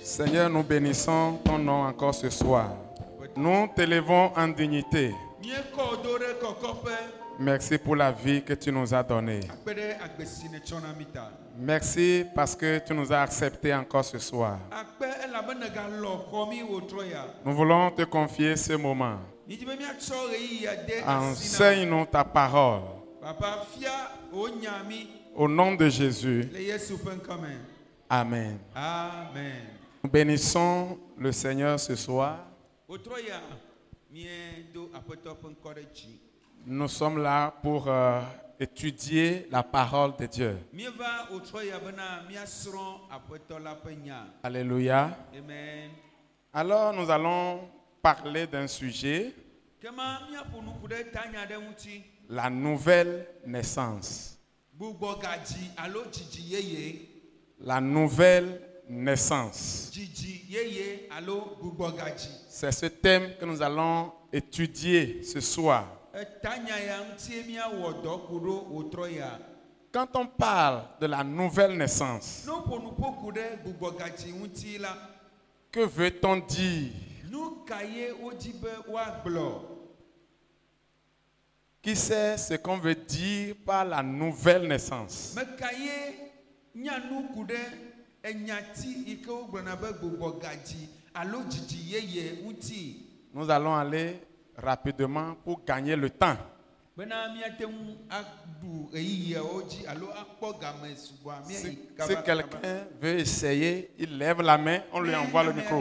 Seigneur, nous bénissons ton nom encore ce soir. Nous t'élevons en dignité. Merci pour la vie que tu nous as donnée. Merci parce que tu nous as acceptés encore ce soir. Nous voulons te confier ce moment. Enseigne-nous ta parole. Au nom de Jésus. Amen. Amen. Nous bénissons le Seigneur ce soir. Nous sommes là pour étudier la parole de Dieu. Alléluia. Amen. Alors nous allons parler d'un sujet, la nouvelle naissance. La nouvelle naissance. C'est ce thème que nous allons étudier ce soir. Quand on parle de la nouvelle naissance, que veut-on dire? Qui sait ce qu'on veut dire par la nouvelle naissance? Nous allons aller rapidement pour gagner le temps. Si quelqu'un veut essayer, il lève la main, on lui envoie le micro.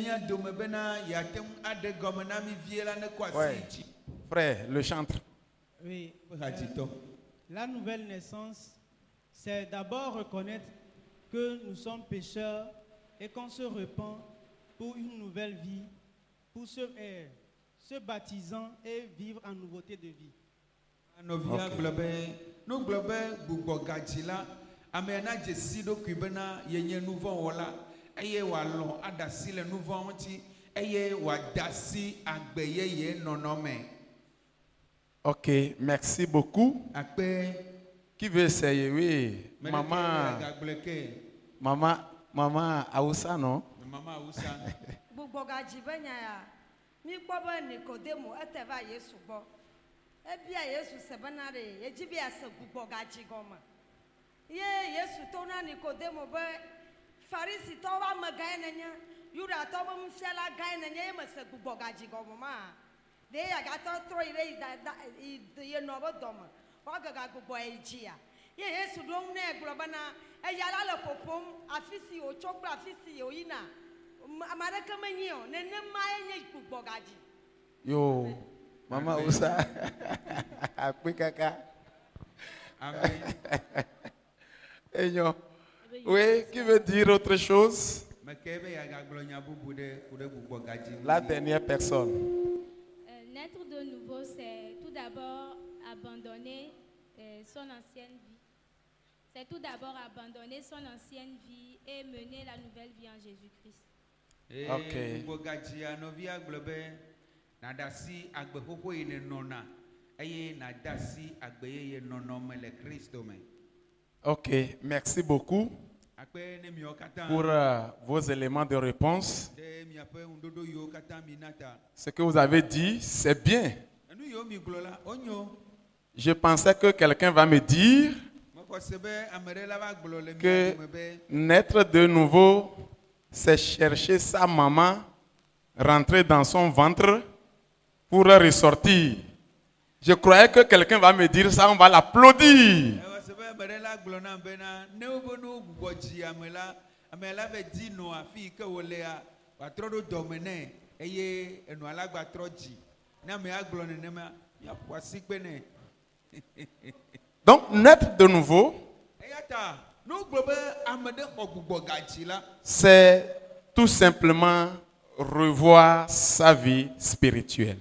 Ouais. Frère, le chantre. Oui. La nouvelle naissance, c'est d'abord reconnaître que nous sommes pécheurs et qu'on se repent pour une nouvelle vie, pour se baptisant et vivre en nouveauté de vie. Ok, merci beaucoup. Qui veut essayer? Oui. Maman Aoussa, non? Maman Aoussa. Mi kwaba Nikodemo eteva Yesu bo. Ebia Yesu sebanare, ejibia se gubo gaji goma. Ye Yesu tona Nikodemo be Farisi to wa magainenya, Yuda to bo mfiala gainenya me se gubo gaji goma ma. De ya gato tro ire da ye no bo doma. Wa gaga gubo ejia. Ye Yesu do ne globana e yala le popom afisi o chokra afisi o ina. Yo, Maman Oussa. Amen. Oui, qui veut dire autre chose? La dernière personne. Naître de nouveau, c'est tout d'abord abandonner son ancienne vie. C'est tout d'abord abandonner son ancienne vie et mener la nouvelle vie en Jésus-Christ. Ok. Ok, merci beaucoup pour vos éléments de réponse. Ce que vous avez dit, c'est bien. Je pensais que quelqu'un va me dire que naître de nouveau, c'est chercher sa maman, rentrer dans son ventre pour ressortir. Je croyais que quelqu'un va me dire ça, on va l'applaudir. Donc, naître de nouveau, c'est tout simplement revoir sa vie spirituelle.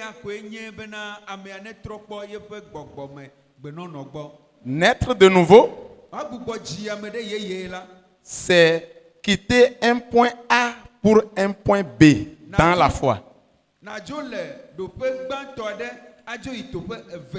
Naître de nouveau, c'est quitter un point A pour un point B dans la foi.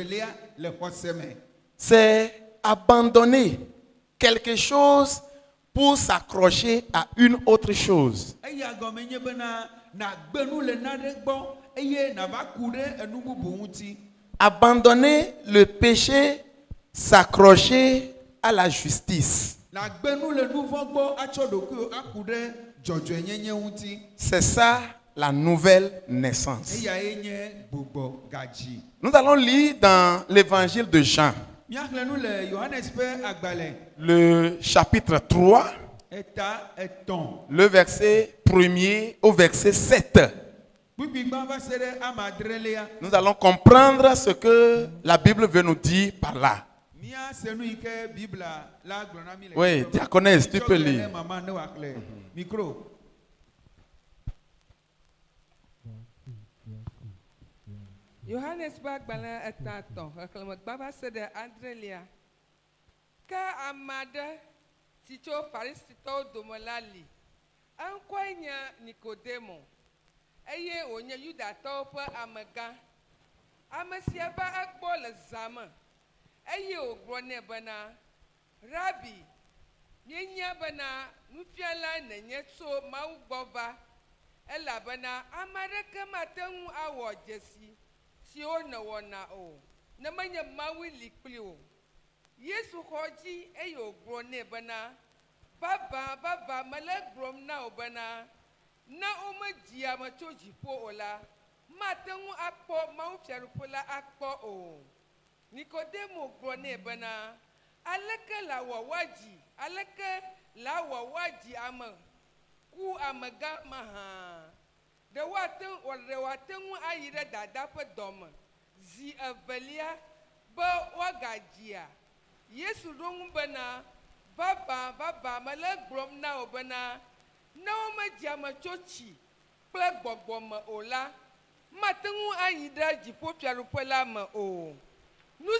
C'est abandonner quelque chose pour s'accrocher à une autre chose. Eya gɔme nye bena na gbenu le nane gbɔ eye na va ku ɖe enu bubu ŋuti. Abandonner le péché, s'accrocher à la justice. Na gbenu le nu vɔ gbɔ atsɔ ɖokui aku ɖe dzɔdzɔenyenye ŋuti. C'est ça la nouvelle naissance. Eyae nye gbugbɔ gadzi. Nous allons lire dans l'évangile de Jean, Míaxlẽ nu le Yohanes ƒe agbalẽ. le chapitre 3, Eta etɔ̃. le verset 1er au verset 7. Kpikpigba va se ɖe ame adrelia. Nous allons comprendre ce que la Bible veut nous dire par là. Mía se nu yi ke Bibla la gblɔ na mí le. Oui, diaconesse, tu peux lire. Maman ne wòaxlẽ. Micro. Yohanes ƒe agbalẽ etɔ̃ xexlẽmegba va se ɖe adrelia. Ke ame aɖe si tso Farisitɔwo dome la li. Eŋkɔe nye Nikodemo eye wònye Yudatɔwo ƒe amegã. Ame sia va egbɔ le zã me eye wògblɔ nɛ bena, Rabi, míenya bena nufiala nenye tso Mawu gbɔ va, elabena ame aɖeke mate ŋu awɔ dzesi siwo nèwɔna o, ne menye Mawu li kpli o. Yesu xɔ dzi eye wògblɔ nɛ bena, vavã, mele gblɔm na wò bena, ne womedzi ame tso dziƒo o la, mate ŋu akpɔ mawufiaɖuƒe la akpɔ o. Nikodemo gblɔ nɛ bena, aleke la wɔ woadzi, aleke la wɔ woadzi ame ku amegã mahã. Ɖe wòate ŋu ayi ɖe dada ƒe dɔme zi evelia be woagadzia. Yesu ɖo ŋu bena, vavã, mele gblɔm na wò bena, ne womedzi ame tso tsi kple gbɔgbɔ me o la, mate ŋu ayi ɖe dziƒofiaɖuƒe la me o. Nu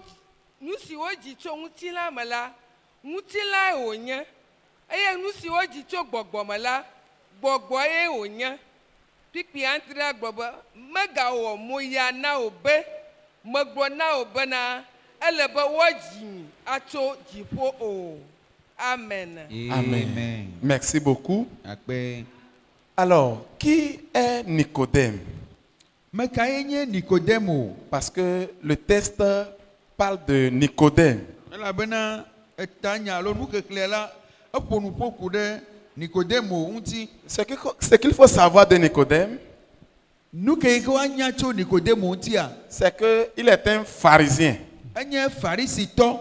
si wodzi tso ŋutilã me la, ŋutilãe wònye, eye nu si wodzi tso gbɔgbɔ me la, gbɔgbɔe wònye. Kpikpi Andrea gblɔ be, megawɔ moya na wò be, megblɔ na wò bena, ele be woadzi mi atso dziƒo o. Amen. Amen. Merci beaucoup. Akpe. Alors, qui est Nicodème? Me kae nye Nikodemo? Parce que le texte parle de Nicodème. Elabena eta nya alo nu kekle la eƒo nu ƒoku ɖe Nikodemo ŋuti. Ce qu'il faut savoir de Nicodème, Nu ke woanya tso Nikodemo ŋutia, c'est qu'il est un pharisien enye Farisitɔ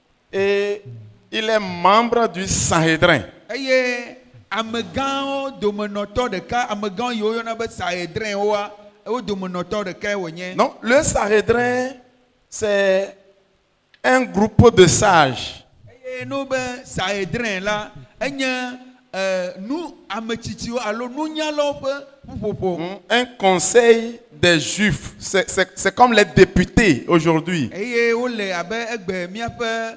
et il est membre du Sanhédrin. eye amegãwo domenɔtɔ ɖeka, amegãwo yiwo yɔna be Sanhédrin woa, wo domenɔtɔ ɖekae wònye. Non, le Sanhédrin, c'est un groupe de sages. Eye no be Sanhédrin la enye nu ametsitsiwo alo nunyalawo ƒe ƒuƒoƒo. Un conseil des juifs. C'est comme les députés aujourd'hui. Eye wole abe egbe míaƒe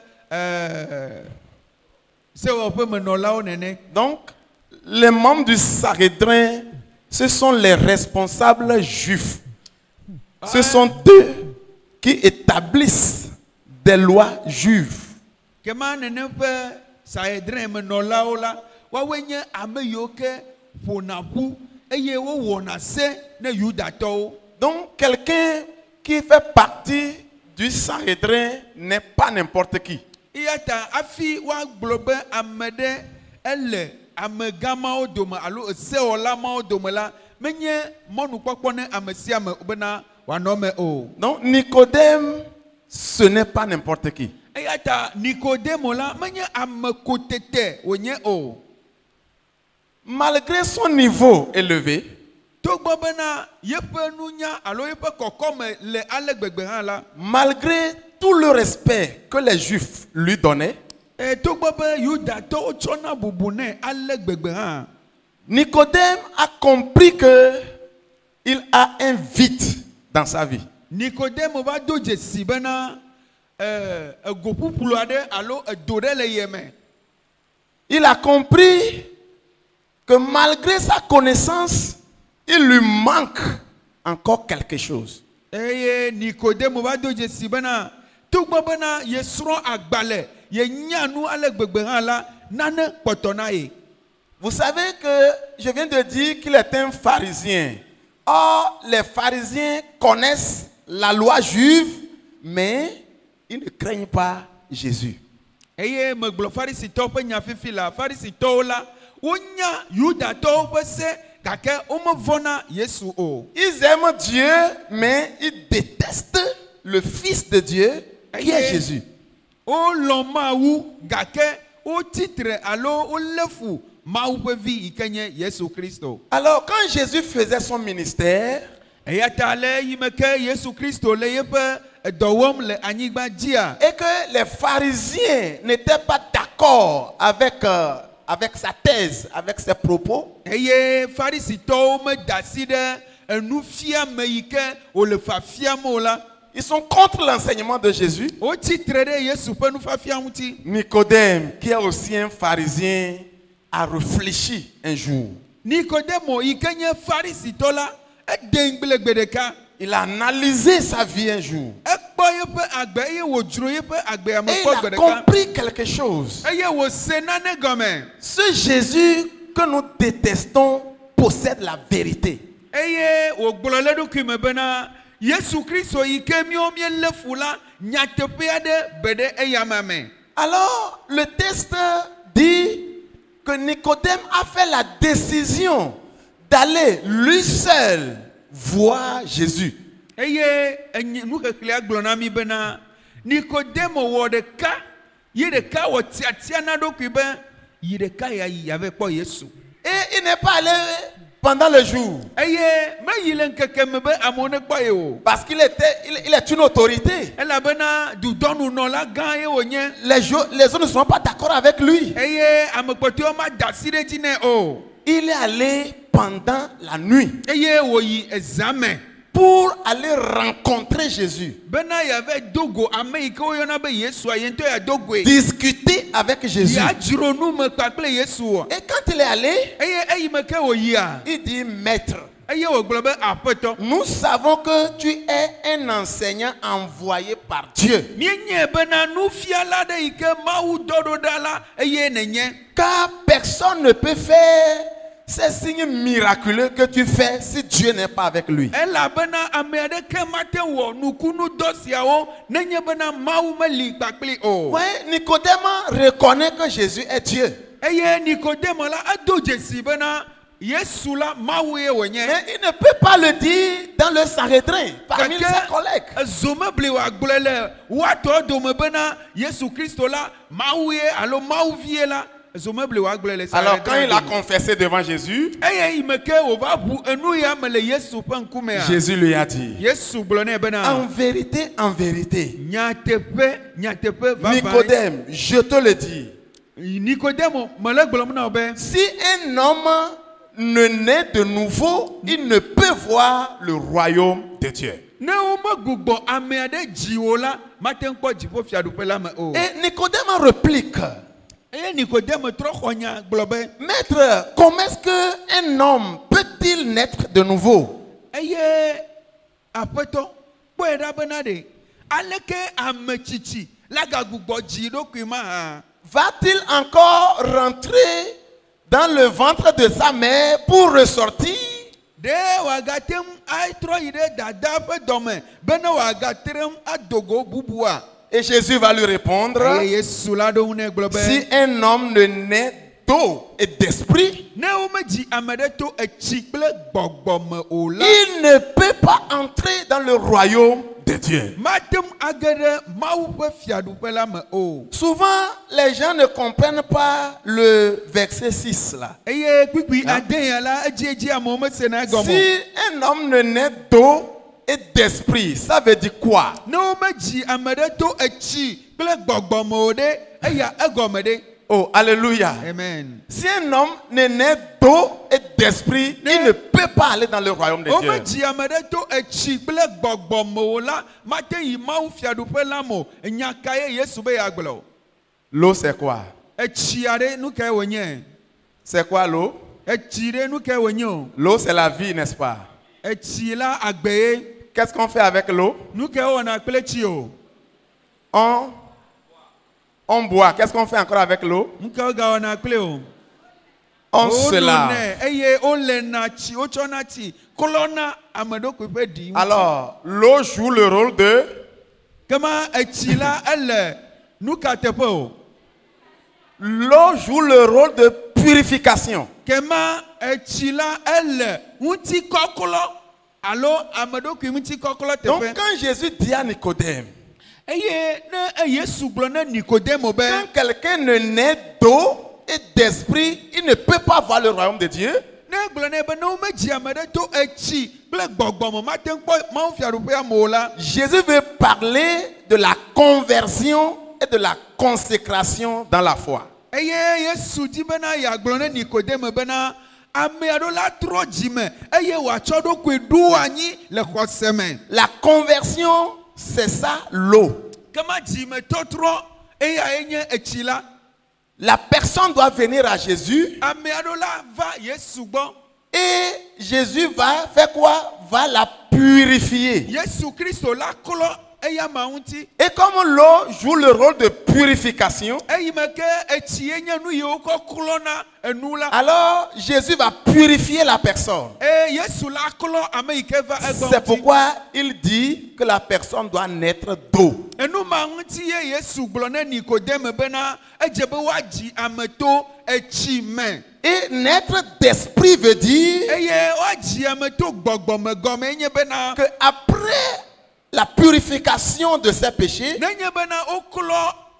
sewɔƒe menɔlawo nene. Donc, les membres du Sanhédrin, ce sont les responsables juifs. Ce sont eux qui établissent des lois juives. Kema nene ƒe Sanhédrin menɔlawo la, woawoe nye ame yiwo ke ƒona ƒu eye wowɔna se ne Yudatɔwo. Donc, quelqu'un qui fait partie du Sanhédrin n'est pas n'importe qui. Iyata afi woagblɔ be ame ɖe ele amegã mawo dome alo sewɔla mawo dome la, menye mɔnukpɔkpɔ ne ame sia ame bena wòanɔ me o. Donc, Nicodème, ce n'est pas n'importe qui. Eyata Nikodemo la menye ame kotete wònye o. Malgré son niveau élevé, Togbɔ bena yeƒe nunya alo yeƒe kɔkɔme le ale gbegbe hã la, malgré tout le respect que les Juifs lui donnaient, togbɔ be Yudatɔwo tsɔna bubu nɛ ale gbegbe hã, Nicodème a compris que il a un vide dans sa vie. Nikodemo va do dzesi bena ego ƒuƒlu aɖe alo edo ɖe le ye me. Il a compris que malgré sa connaissance, il lui manque encore quelque chose. Eye Nikodemo va do dzesi bena togbɔ bena ye srɔ̃ agbalẽ ye nya nu ale gbegbe hã la, nane kpɔtɔ na ye. Vous savez que je viens de dire qu'il est un pharisien. Or, les pharisiens connaissent la loi juive, mais ils ne craignent pas Jésus. Eye megblɔ farisitɔwo ƒe nya fifi la, farisitɔwo la, wonya yudatɔwo ƒe se gake womevɔna Yesu o. Ils aiment Dieu, mais ils détestent le Fils de Dieu, qui est Jésus. Wolɔ̃ Mawu gake wotitre alo wolé fu Mawu ƒe vi yi ke nye Yesu Kristo. Alors, quand Jésus faisait son ministère, Eya ta le yi me ke Yesu Kristo le yeƒe dɔ wɔm le anyigba dzia. et que les pharisiens n'étaient pas d'accord avec sa thèse, avec ses propos, Eye farisitɔwo meda asi ɖe nufiame yi ke wòle fafiam o la. ils sont contre l'enseignement de Jésus. Wotsitre ɖe Yesu ƒe nufafia ŋuti. Nicodème, qui est aussi un pharisien, a réfléchi un jour. Nikodemo yi ke nye farisitɔ la, eɖe ŋgble gbe ɖeka. Il a analysé sa vie un jour. Ekpɔ yeƒe agbe eye wòdzro yeƒe agbea me Et kpɔ il gbe a ɖeka. compris quelque chose. Eye wòse nane gɔme. Ce Jésus que nous détestons possède la vérité. Eye wògblɔ le eɖokui me bena Yesu Kristo yi ke míawo míelé fu la nyateƒe aɖe be ɖe eyama me. Alors, le texte dit que Nicodème a fait la décision d'aller lui seul voir Jésus. Eye nuxexlẽa gblɔ na mi bena Nikodemo wɔ ɖeka yi ɖeka wɔ tiatia na ɖokui be yi ɖeka yave kpɔ Yesu. Et il n'est pas allé pendant le jour. Eye meyi le ŋkeke me be amewo nekpɔ ye o. Parce qu'il est une autorité. Elabena dudɔnunɔla gã ye wònye. Les autres ne sont pas d'accord avec lui. Eye ame kpɔtɔewo ma da asi ɖe dzi nɛ o. Il est allé pendant la nuit Eye wòyi ezã me. pour aller rencontrer Jésus. Bena yave dogo ame yi ke woyɔna be Yesua ye ŋutɔ yadogoe. Discuter avec Jésus. Yadzro nu me kpakple Yesu. Et quand il est allé, Eye eyi me ke wòyia. il dit, Maître, Eye wògblɔ be aƒetɔ. nous savons que tu es un enseignant envoyé par Dieu. Míenye bena nufiala ɖe yi ke Mawu dɔ ɖo ɖa la eye nenye. Car personne ne peut faire ces signes miraculeux que tu fais si Dieu n'est pas avec lui. Elabena ame aɖeke mate wɔ nukunu dɔ siawo nenye bena Mawu meli kpakpli o. Oui, Nicodème reconnaît que Jésus est Dieu. Eye Nikodemo la edo dzesi bena Yesu la Mawu ye wònye. Mais il ne peut pas le dire dans le Sanhédrin, parmi ses collègues. Zomebli wòagblɔe le woatɔ dome bena Yesu Kristo la Mawu ye alo Mawu vie la zomebli wòagblɔe le Alors quand il a dome. confessé devant Jésus, Eye yi me ke wòva ʋu enu ya me le Yesu ƒe ŋkumea. Jésus lui a dit, Yesu gblɔ nɛ bena en vérité, nyateƒe vavã. Nicodème, je te le dis, Nikodemo mele gblɔm na wo be si un homme ne naît de nouveau, il ne peut voir le royaume de Dieu. ne womegbugbɔ ame aɖe dzi wo la mate ŋu kpɔ dziƒofiaɖuƒe la me o. Et Nicodème réplique, Eye Nikodemo trɔ xɔ nya gblɔ be Maître, comment est-ce qu'un homme peut-il naître de nouveau? eye aƒetɔ kpɔe ɖa bena ɖe aleke ame tsitsi la gagbugbɔ dzi ɖokui mahã. Va-t-il encore rentrer dans le ventre de sa mère pour ressortir? Ɖe wòagate ŋu atrɔ yi ɖe dada ƒe dɔme bena wòagate ŋu adogo bubua. Et Jésus va lui répondre, Eye Yesu la ɖo ŋu nɛ gblɔ be si un homme ne naît d'eau et d'esprit, ne womedzi ame ɖe to etsi kple gbɔgbɔ me o la, il ne peut pas entrer dans le royaume de Dieu. mate ŋu age ɖe Mawu ƒe fiaɖuƒe la me o. Souvent, les gens ne comprennent pas le verset 6 là. Eye kpikpi ade ya la edziedzi amewo mesena egɔme o. Si un homme ne naît d'eau et d'esprit, ça veut dire quoi? Ne womedzi ame ɖe to etsi kple gbɔgbɔ me o ɖe eya egɔme ɖe. Oh, alléluia. Amen. Si un homme ne naît d'eau et d'esprit, il ne peut pas aller dans le royaume de Dieu. Womedzi ame ɖe to etsi kple gbɔgbɔ me o la mate yi Mawu fiaɖuƒe la me o. Nya ka ye Yesu be yeagblɔ o. L'eau, c'est quoi? Etsi aɖe nu kae wònye? C'est quoi l'eau? Etsi ɖe nu kae wònye o? L'eau, c'est la vie, n'est-ce pas? Etsi la agbe ye. Qu'est-ce qu'on fait avec l'eau? Nu kae wɔna kple tsi o? On boit. Qu'est-ce qu'on fait encore avec l'eau? Nke ga ona kple o. On se lave. Eye o le na chi, o cho na chi. Kolona amedoko pe di. Alors, l'eau joue le rôle de... Kama echi la ele nu ka tepe o. L'eau joue le rôle de purification. Kema echi la ele unti kokolo. Alo amedoko unti kokolo tepe. Donc, quand Jésus dit à Nicodème, Eye ne Yesu glo na Nicodème be. quand quelqu'un ne naît d'eau et d'esprit, il ne peut pas voir le royaume de Dieu. Ne glo ne be no me ji amede to echi ple gbogbomo ma ten po ma fiarupe amola. Jésus veut parler de la conversion et de la consécration dans la foi. Eye Yesu di bena ya glo ne Nicodème bena ame ado la tro jime eye wa chodo ku du anyi le khoseme. La conversion, c'est ça l'eau. Kama jime totro eya enye echi la. La personne doit venir à Jésus Ame ado la va Yesu gbo. et Jésus va faire quoi? Va la purifier. Yesu Christo la kolo eya maunti. Et comme l'eau joue le rôle de purification, Eyi meke echi enye nu yo ko kulona enu la. alors Jésus va purifier la personne. Yesu la kolo ame ike va egbo. C'est pourquoi il dit que la personne doit naître d'eau. Enu maunti ye Yesu glo ne Nicodème bena ejebe waji ameto echi me. Et naître d'esprit veut dire Eye waji ameto gbogbo me gome enye bena que après la purification de ses péchés, nenye bena okolo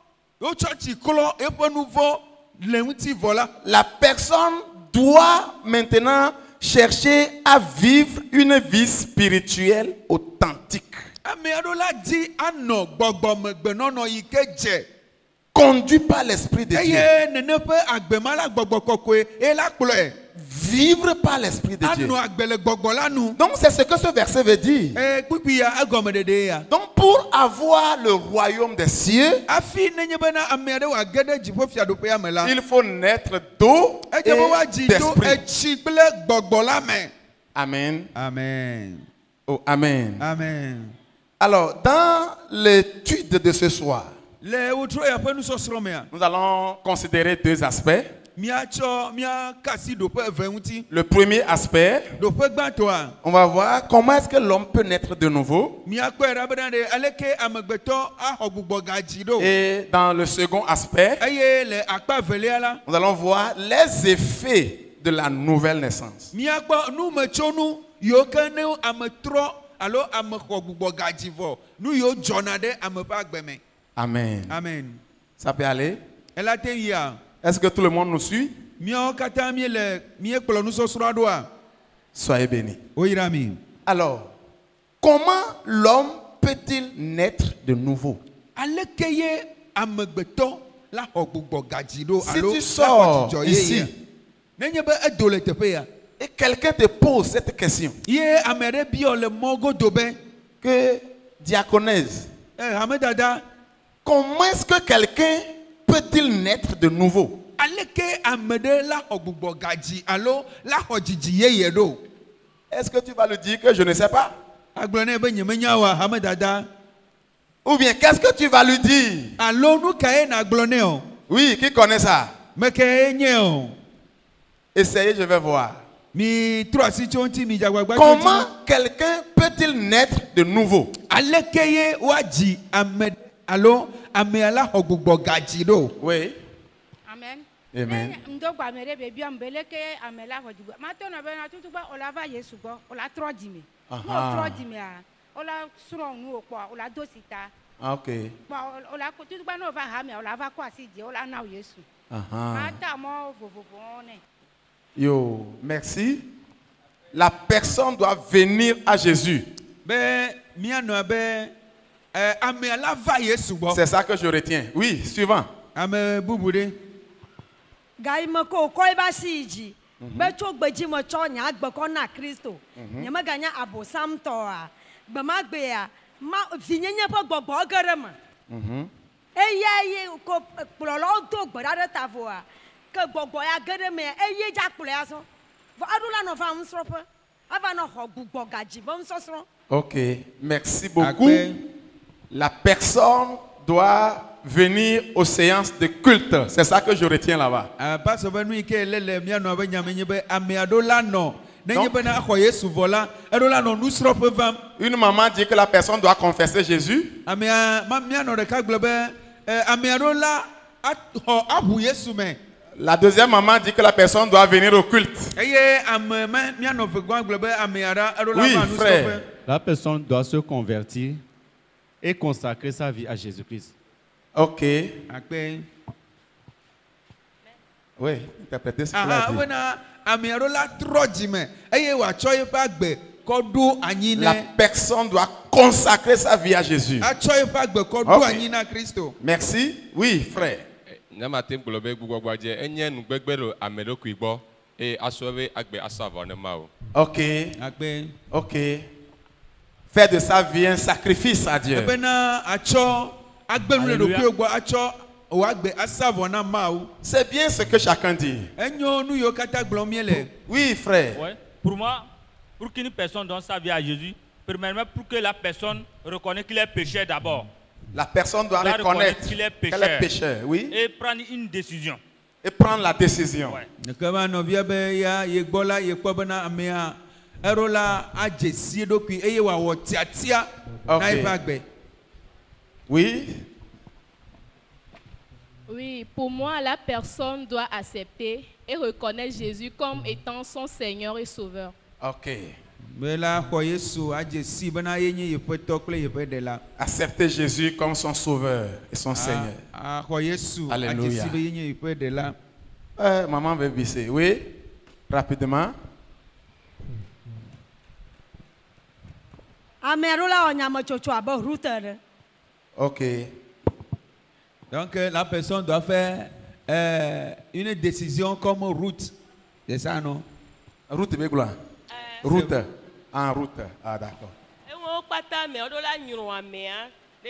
o church kolo epo nouveau le unti vola. la personne doit maintenant chercher à vivre une vie spirituelle authentique, Ame adola di ano gbogbo me gbenono ike je. conduit par l'Esprit de Dieu. Eye nene pe agbemala gbogbo kokwe e la kplo e. Vivre par l'Esprit de Dieu. Ano agbele gbogbo la nu. Donc c'est ce que ce verset veut dire. Pipi ya agome dede ya. Donc pour avoir le royaume des cieux, Afi nenye bena ame ade wa gede jipo fiadope ya mela. il faut naître d'eau et Ejebe waji to d'esprit. echi kple gbogbo la me. Amen. Amen. Oh, amen. Amen. Alors, dans l'étude de ce soir, Le utro ya pe nu sosro me a. nous allons considérer deux aspects. Mia cho mia kasi do pe ve unti. Le premier aspect, Do pe gbato a. on va voir comment est-ce que l'homme peut naître de nouveau. Mia kpe ra bena de aleke amegbeto a hogbugbo gaji do. Et dans le second aspect, Eye le akpa velia la. nous allons voir les effets de la nouvelle naissance. Mia kpo nu me cho nu yo ke ne ame tro alo ame hogbugbo gaji vo. Nu yo jona de ame pa agbeme. Amen. Amen. Ça peut aller? Ela te ya. Est-ce que tout le monde nous suit? Mia kata mi le mi ekplo nu sosro ado a. Soyez bénis. Oyirami. Alors, comment l'homme peut-il naître de nouveau? Aleke ye amegbeto la hogbugbo gaji do Si alo. tu sors la ici nenye be edo le tepe ya. et quelqu'un te pose cette question, Ye amere bi o le mogo dobe. que diaconèse, Hamedada. comment est-ce que quelqu'un peut-il naître de nouveau? Aleke amede la hogbugbo gaji alo la hojiji ye do. Est-ce que tu vas lui dire que je ne sais pas? Agblone be nyemenya wa hamedada. Ou bien qu'est-ce que tu vas lui dire? Alo nu kae na agblone o. Oui, qui connaît ça? Meke nye o. Essayez, je vais voir. Mi troisi chonti mi jagbagba. Comment quelqu'un peut-il naître de nouveau? Aleke ye waji amed alo ame la hogbugbo gaji do. Oui. Amen. Amen. Ndogba mere bebi ambeleke amela hodigbo. Matona bena tutuba olava Yesu go, ola trodime. Aha. No trodime a. Ola suro nu opo, ola dosita. Ok. Ba ola tutuba no va ha me, ola va kwa si je, ola na Yesu. Aha. Mata mo vovovo ne. Yo, merci. La personne doit venir à Jésus. Be miano be ame la va Yesu bo. C'est ça que je retiens. Oui, suivant. Ame bubude. Gai me ko koi ba siji. Be cho gbeji mo cho nya agbe ko na Kristo. Nya me ganya abosam to a. Gbe ma gbe a ma vinyenye po gbogbo ogere ma. Eye ko kplolo do gbara de tavo a. Ke gbogbo ya gere me eye ja kplo ya so. Vo adula no fa msrope. Ava no ho gbogbo gaji bo msosro. Ok, merci beaucoup. Akpe. La personne doit venir aux séances de culte. C'est ça que je retiens là-bas. Parce que nous que le mia no be nyame nye be ame ado la no. Ne nye be na akɔ Yesu vɔ la, edo la no nusrɔƒe vam. Une maman dit que la personne doit confesser Jésus. Ame mia no ɖeka gblɔ be ame ado la axɔ aʋu Yesu me. La deuxième maman dit que la personne doit venir au culte. Eye ame mia no vegɔa gblɔ be ame ada edo la Oui, va frère. nusrɔƒe. La personne doit se convertir et consacrer sa vie à Jésus-Christ. Ok. Akpe. Oui, interprétez ce qu'il a dit. Bena ame ado la trɔ dzime eye wòatsɔ yeƒe agbe kɔ ɖo anyi La ne. personne doit consacrer sa vie à Jésus. Atsɔ yeƒe agbe kɔ ɖo Ok. anyi na Kristo. Merci. Oui, frère. Ne mate gblɔ be gbugbɔgbɔdze enye nugbegbe ɖo ame ɖokui gbɔ eye asɔ be agbe asa vɔ ne Mawu. Ok. Akpe. Ok. Faire de sa vie un sacrifice à Dieu. Bena atsɔ agbenu le ɖokui gbɔ atsɔ wò agbe asa vɔ na Mawu. C'est bien ce que chacun dit. Enyo nu yiwo katã gblɔm míele. Oui, frère. Ouais. Pour moi, pour qu'une personne donne sa vie à Jésus, premièrement, pour que la personne reconnaisse qu'il est pécheur d'abord. La personne doit Doit reconnaître qu'il est qu'elle est pécheur, oui, Et prendre une décision. et prendre la décision. Ouais. Ne kema nɔvia be ya ye gbɔ la ye kpɔ bena amea eɖo la adze si eɖokui eye wòawɔ tiatia na Ok. yeƒe agbe. Oui, Oui, pour moi, la personne doit accepter et reconnaître Jésus comme étant son Seigneur et Sauveur. ok. Be la xɔ Yesu adze si bena ye nye yeƒe tɔ kple yeƒe ɖela. Accepter Jésus comme son sauveur et son Seigneur. Axɔ Yesu adze Alléluia. si be ye nye yeƒe ɖela. Maman veut visser. Oui, rapidement. Ame aɖewo la wɔ nyametsotso abe Ruth ene. Ok. Donc la personne doit faire une décision comme Ruth. C'est ça, non? Route Begloa. Route. En route. Ah, d'accord. Ewo kpata me odo la nyro amea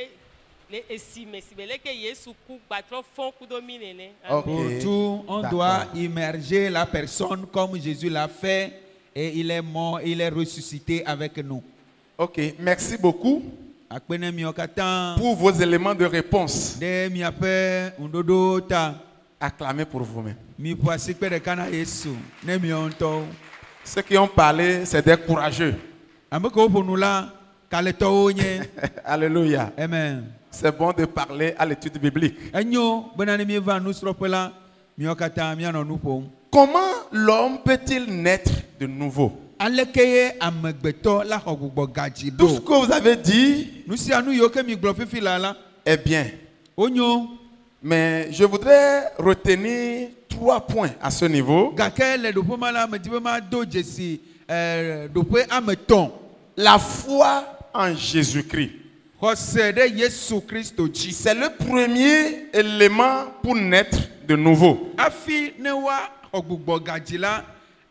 le esime sibele ke Yesu ku gbatrɔ fɔn kudomi nene. Ok. Pour tout, on D'accord. doit immerger la personne comme Jésus l'a fait et il est mort, il est ressuscité avec nous. Ok. Merci beaucoup Akpene miwo katã pour vos éléments de réponse. ɖe miaƒe ŋuɖoɖo ta. Acclamez pour vous-même. Miƒo asikpe ɖeka na Yesu ne miawo ŋutɔwo. Ceux qui ont parlé, c'est des courageux. Ame kewo ƒo nu la kaletɔwo nye. Alléluia. Amen. C'est bon de parler à l'étude biblique. Enyo bena ne mieva nusrɔ̃ƒe la miawo katã mianɔ nu ƒom. Comment l'homme peut-il naître de nouveau? Aleke ye amegbetɔ la xɔ gbugbɔ gadzi Tout ce ɖo. que vous avez dit Nu sia nu yiwo ke mi gblɔ fifi la est bien. wonyo. Mais je voudrais retenir 3 points à ce niveau. Gake le ɖoƒe ma la medi be ma do dzesi ɖoƒe ame tɔ̃. La foi en Jésus-Christ. Xɔse ɖe Yesu Kristo dzi. C'est le premier élément pour naître de nouveau. Hafi ne woaxɔ gbugbɔ gadzi la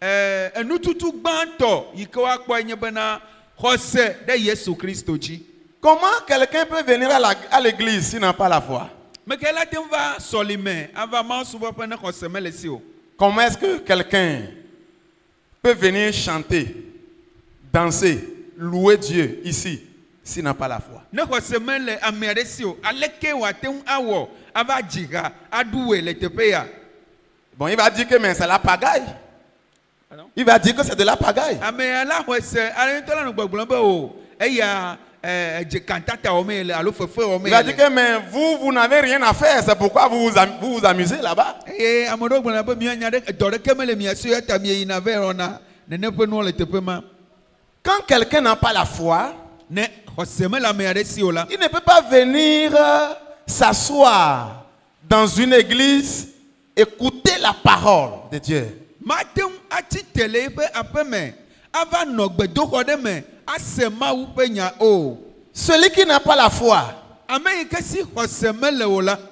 enututu gbãtɔ yi ke woakpɔe nye bena xɔse ɖe Yesu Kristo dzi. Comment quelqu'un peut venir à l'église s'il n'a pas la foi? Meke la te ŋu va sɔlime ava mawusubɔƒe ne xɔse mele si o. Comment est-ce que quelqu'un peut venir chanter, danser, louer Dieu ici s'il n'a pas la foi? Ne xɔse mele ame aɖe si o, aleke wòate ŋu awɔ ava dzi ha aɖue le teƒe ya? Bon, il va dire que mais c'est la pagaille. Il va dire que c'est de la pagaille. Ame la xɔse ale ŋutɔ la nɔ gbɔgblɔm be o eya dze kantata wɔme le alo fefe wɔme Il va dire le. que mais vous n'avez rien à faire, c'est pourquoi vous vous amusez là-bas. Eye ame ɖewo gblɔna be mianya ɖe dɔ ɖeke mele mia si o ya ta mieyina ve wɔna nene ƒe nuwo le teƒe ma. Quand quelqu'un n'a pas la foi, Ne xɔse mele ame aɖe si o la, il ne peut pas venir s'asseoir dans une église, écouter la parole de Dieu. mate ŋu atsi te le eƒe aƒe me ava nɔ gbedoxɔ ɖe me ase Mawu ƒe nya o. Celui qui n'a pas la foi, Ame yi ke si xɔse mele o la,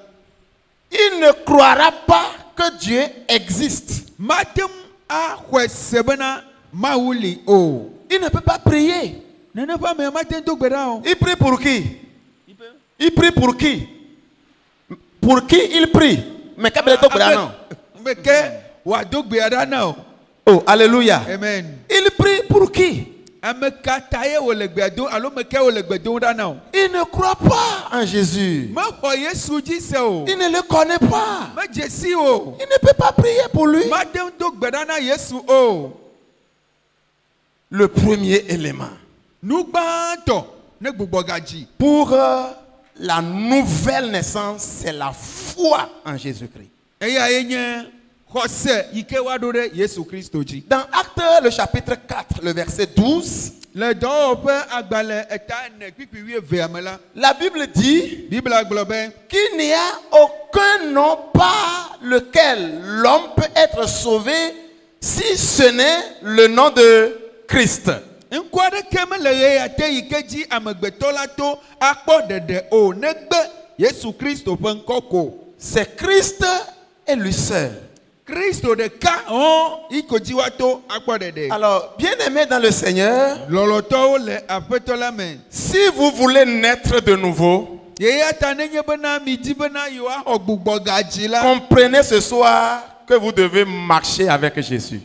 il ne croira pas que Dieu existe. mate ŋu axɔe se bena Mawu li o. Il ne peut pas prier. Nene ƒe ame mate ŋu do gbe ɖa o. Il prie pour qui? Il prie pour qui? Pour qui il prie? Mais qu'est-ce que non? Ame ke wòado gbea ɖa na o. Oh, alléluia. Amen. Il prie pour qui? Il ne croit pas en Jésus. Il ne le connaît pas. Il ne peut pas prier pour lui. Le premier élément pour la nouvelle naissance, c'est la foi en Jésus-Christ. Dans Actes, le chapitre 4, le verset 12, la Bible dit qu'il n'y a aucun nom par lequel l'homme peut être sauvé si ce n'est le nom de Christ. C'est Christ et lui seul. Alors, bien aimé dans le Seigneur, si vous voulez naître de nouveau, comprenez ce soir que vous devez marcher avec Jésus.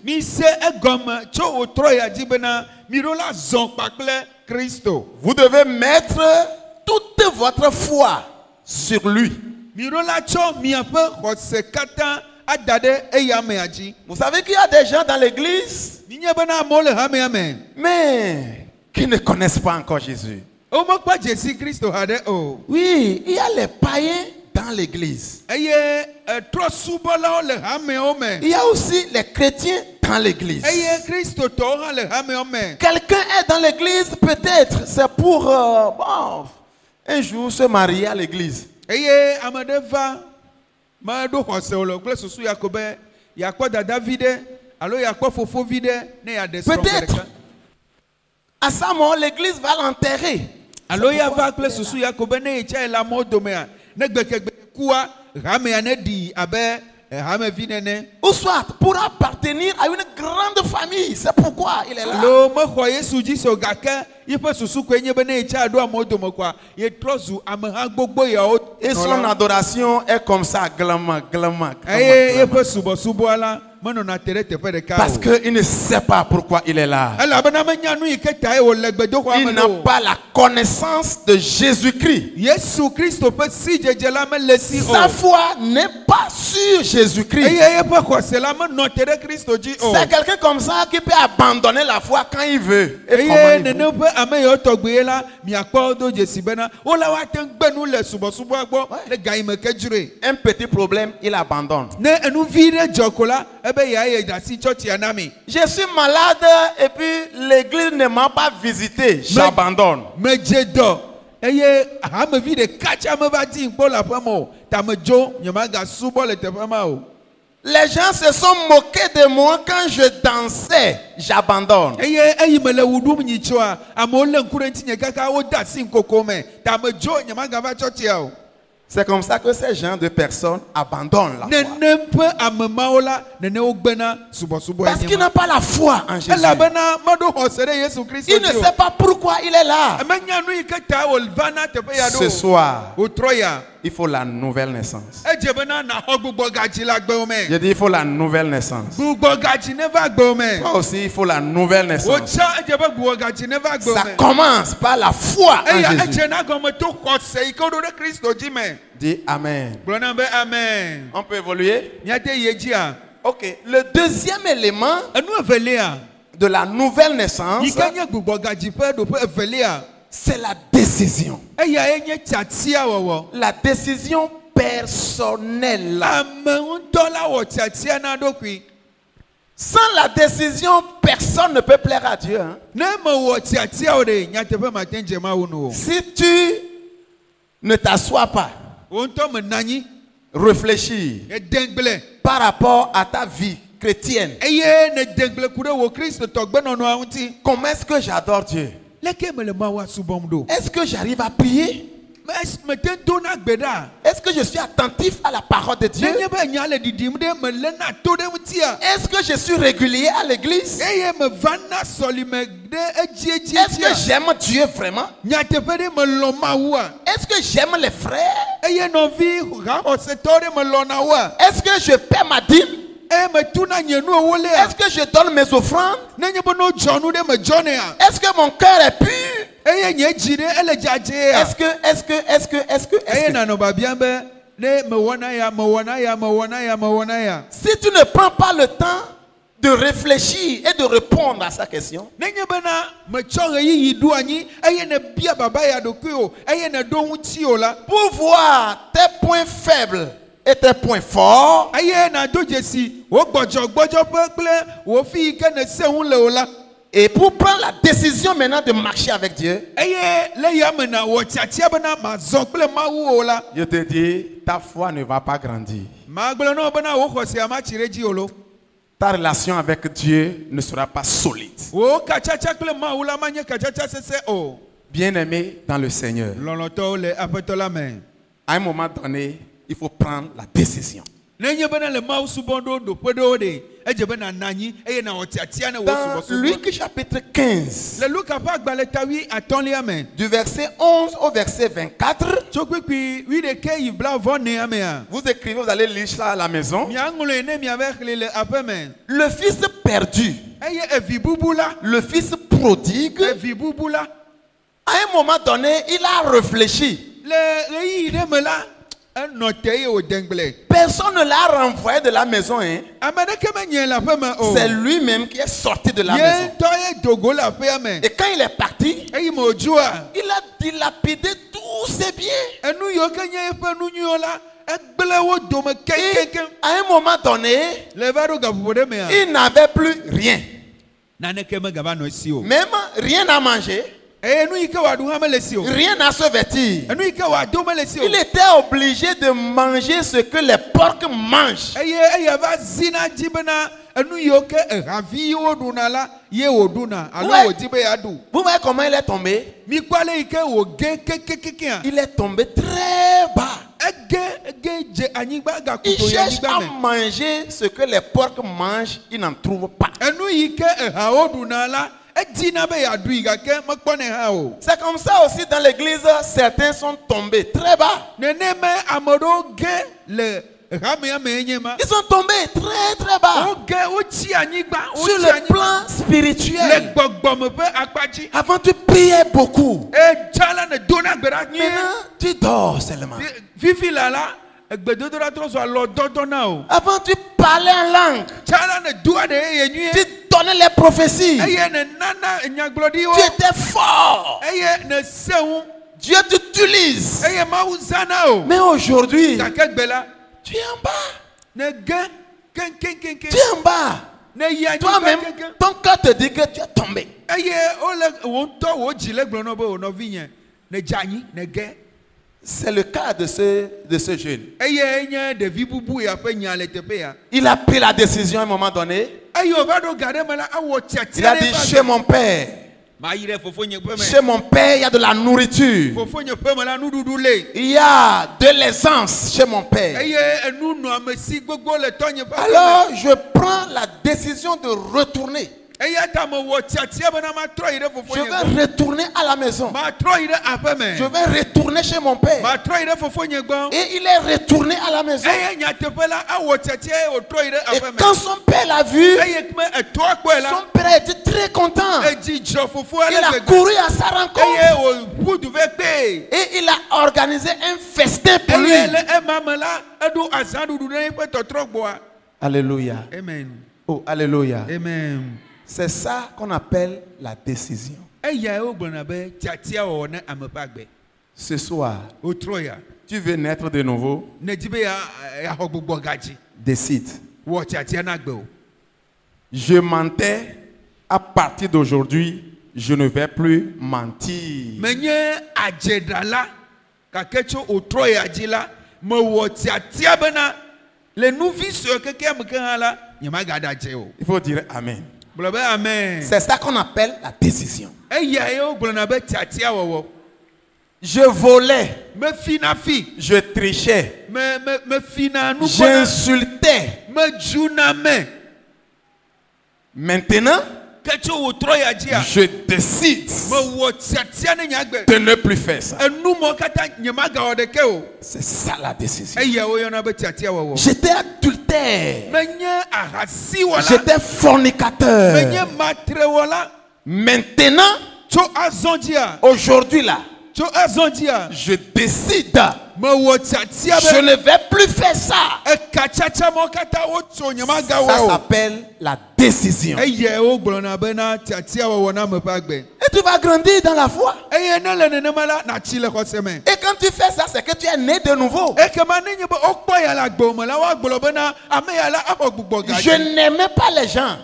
Vous devez mettre toute votre foi sur lui. Vous savez qu'il y a des gens dans l'église, mais qui ne connaissent pas encore Jésus. Oui, il y a les païens dans l'église. Il y a aussi les chrétiens dans l'église. Quelqu'un est dans l'église, peut-être c'est pour un jour se marier à l'église. Peut-être à ça moment l'église va l'enterrer. Ou soit pour appartenir à une grande famille. C'est pourquoi il est là. Et son adoration est comme ça, glama. Parce qu'il ne sait pas pourquoi il est là. Il n'a pas la connaissance de Jésus-Christ. Sa foi n'est pas sur Jésus-Christ. C'est quelqu'un comme ça qui peut abandonner la foi quand il veut. Et un petit problème, il abandonne. Je suis malade et puis l'église ne m'a pas visité. J'abandonne. Les gens se sont moqués de moi quand je dansais. J'abandonne. C'est comme ça que ces gens de personnes abandonnent la foi. Parce qu'ils n'ont pas la foi en Jésus. Ils ne savent pas pourquoi il est là. Ce soir, il faut la nouvelle naissance. Je dis il faut la nouvelle naissance. Toi aussi, il faut la nouvelle naissance. Ça commence par la foi en Jésus. Dis Amen. On peut évoluer? Ok. Le deuxième élément de la nouvelle naissance, c'est la décision. La décision personnelle. Sans la décision, personne ne peut plaire à Dieu. Si tu ne t'assois pas, réfléchis par rapport à ta vie chrétienne. Comment est-ce que j'adore Dieu? Est-ce que j'arrive à prier? Est-ce que je suis attentif à la parole de Dieu? Est-ce que je suis régulier à l'église? Est-ce que j'aime Dieu vraiment? Est-ce que j'aime les frères? Est-ce que je paie ma dîme? Est-ce que je donne mes offrandes? Est-ce que mon cœur est pur? Est-ce que si tu ne prends pas le temps de réfléchir et de répondre à sa question, pour voir tes points faibles et tes points forts, et pour prendre la décision maintenant de marcher avec Dieu, je te dis, ta foi ne va pas grandir. Ta relation avec Dieu ne sera pas solide. Bien-aimé dans le Seigneur, à un moment donné, il faut prendre la décision. Dans Luc chapitre 15, du verset 11 au verset 24, vous écrivez, vous allez lire ça à la maison. Le fils perdu, le fils prodigue, à un moment donné, il a réfléchi. Personne ne l'a renvoyé de la maison. Hein? C'est lui-même qui est sorti de la maison. Et quand il est parti, il a dilapidé tous ses biens. Et à un moment donné, il n'avait plus rien. Même rien à manger. Rien à se vêtir. Il était obligé de manger ce que les porcs mangent. Vous voyez comment il est tombé? Il est tombé très bas. Il cherche à manger ce que les porcs mangent, il n'en trouve pas. C'est comme ça aussi dans l'église, certains sont tombés très bas. Ils sont tombés très très bas. Sur le plan spirituel. Avant tu priais beaucoup. Maintenant tu dors seulement. Avant tu parlais en langue. Tu donnais les prophéties. Tu étais fort. Dieu t'utilise. Mais aujourd'hui, tu es en bas. Tu es en bas. Toi-même, ton cœur te dit que tu es tombé. C'est le cas de ce jeune. Il a pris la décision à un moment donné. Il a dit, chez mon père, il y a de la nourriture. Il y a de l'aisance chez mon père. Alors je prends la décision de retourner. Je vais retourner à la maison. Je vais retourner chez mon père. Et il est retourné à la maison. Et quand son père l'a vu, son père était très content. Il a couru à sa rencontre. Et il a organisé un festin pour lui. Alléluia. Amen. Oh, alléluia. Amen. C'est ça qu'on appelle la décision. Ce soir, tu veux naître de nouveau? Décide. Je mentais, à partir d'aujourd'hui, je ne vais plus mentir. Il faut dire Amen. C'est ça qu'on appelle la décision. Je volais. Je trichais. J'insultais. Maintenant, Je décide de ne plus faire ça. C'est ça la décision. J'étais adultère. J'étais fornicateur. Maintenant, aujourd'hui là, je décide. Je ne vais plus faire ça. Ça s'appelle la décision. Et tu vas grandir dans la foi. Et quand tu fais ça, c'est que tu es né de nouveau. Je n'aimais pas les gens.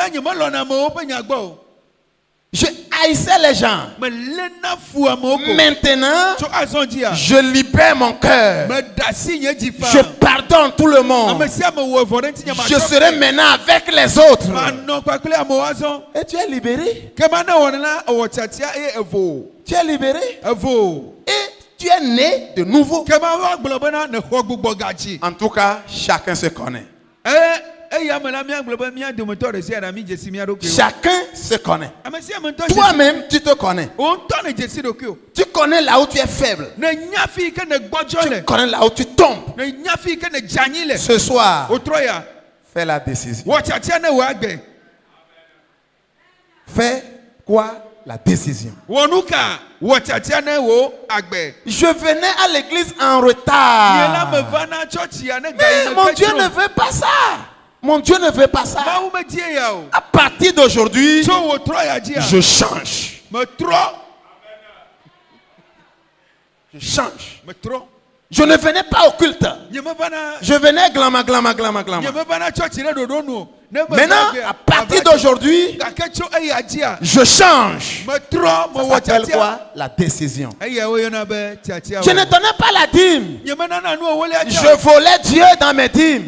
Je haïssais les gens. Maintenant, je libère mon cœur. Je pardonne tout le monde. Je serai maintenant avec les autres. Et tu es libéré. Tu es libéré. Et tu es né de nouveau. En tout cas, chacun se connaît. Chacun se connaît. Toi-même, tu te connais. Tu connais là où tu es faible. Tu connais là où tu tombes. Ce soir, fais la décision. Fais quoi? La décision. Je venais à l'église en retard. Mais mon Dieu ne veut pas ça. Mon Dieu ne veut pas ça. À partir d'aujourd'hui, je change. Je change. Je ne venais pas au culte. Je venais glama. Maintenant, à partir d'aujourd'hui, je change. Ça s'appelle quoi? La décision. Je ne donnais pas la dîme. Je volais Dieu dans mes dîmes.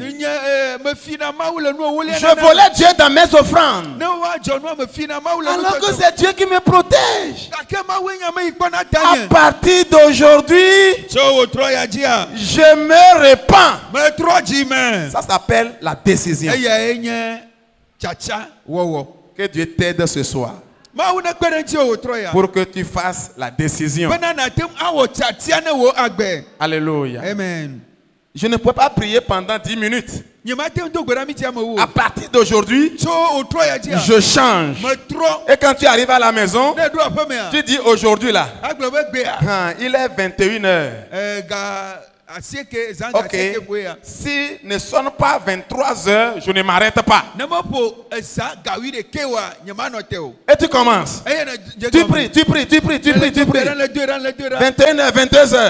Je volais Dieu dans mes offrandes. Alors que c'est Dieu qui me protège. À partir d'aujourd'hui, je me répands. Ça s'appelle la décision. Que Dieu t'aide ce soir pour que tu fasses la décision. Alléluia. Amen. Je ne peux pas prier pendant 10 minutes. À partir d'aujourd'hui, je change. Et quand tu arrives à la maison, tu dis aujourd'hui là, il est 21h. Ok. Si ne sonne pas 23h, je ne m'arrête pas. Et tu commences. Tu pries. 21h, 22h.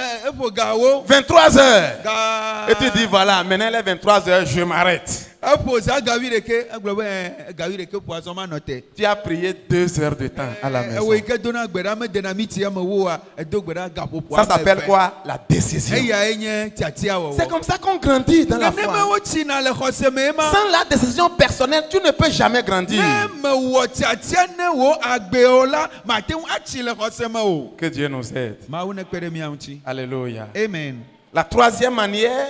23h. Et tu dis voilà, maintenant il est 23h, je m'arrête. Tu as prié 2 heures de temps à la maison. Ça s'appelle quoi? La décision. C'est comme ça qu'on grandit dans la foi. Sans la décision personnelle, tu ne peux jamais grandir. Que Dieu nous aide. Alléluia. Amen. La troisième manière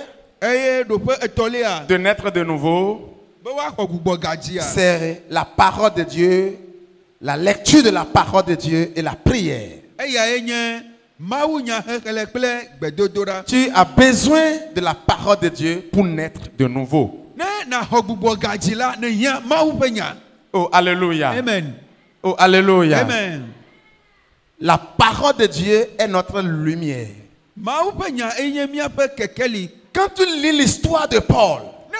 de naître de nouveau, c'est la parole de Dieu, la lecture de la parole de Dieu et la prière. Tu as besoin de la parole de Dieu pour naître de nouveau. Oh, alléluia. Amen. Oh, alléluia. Amen. La parole de Dieu est notre lumière. Quand tu lis l'histoire de Paul,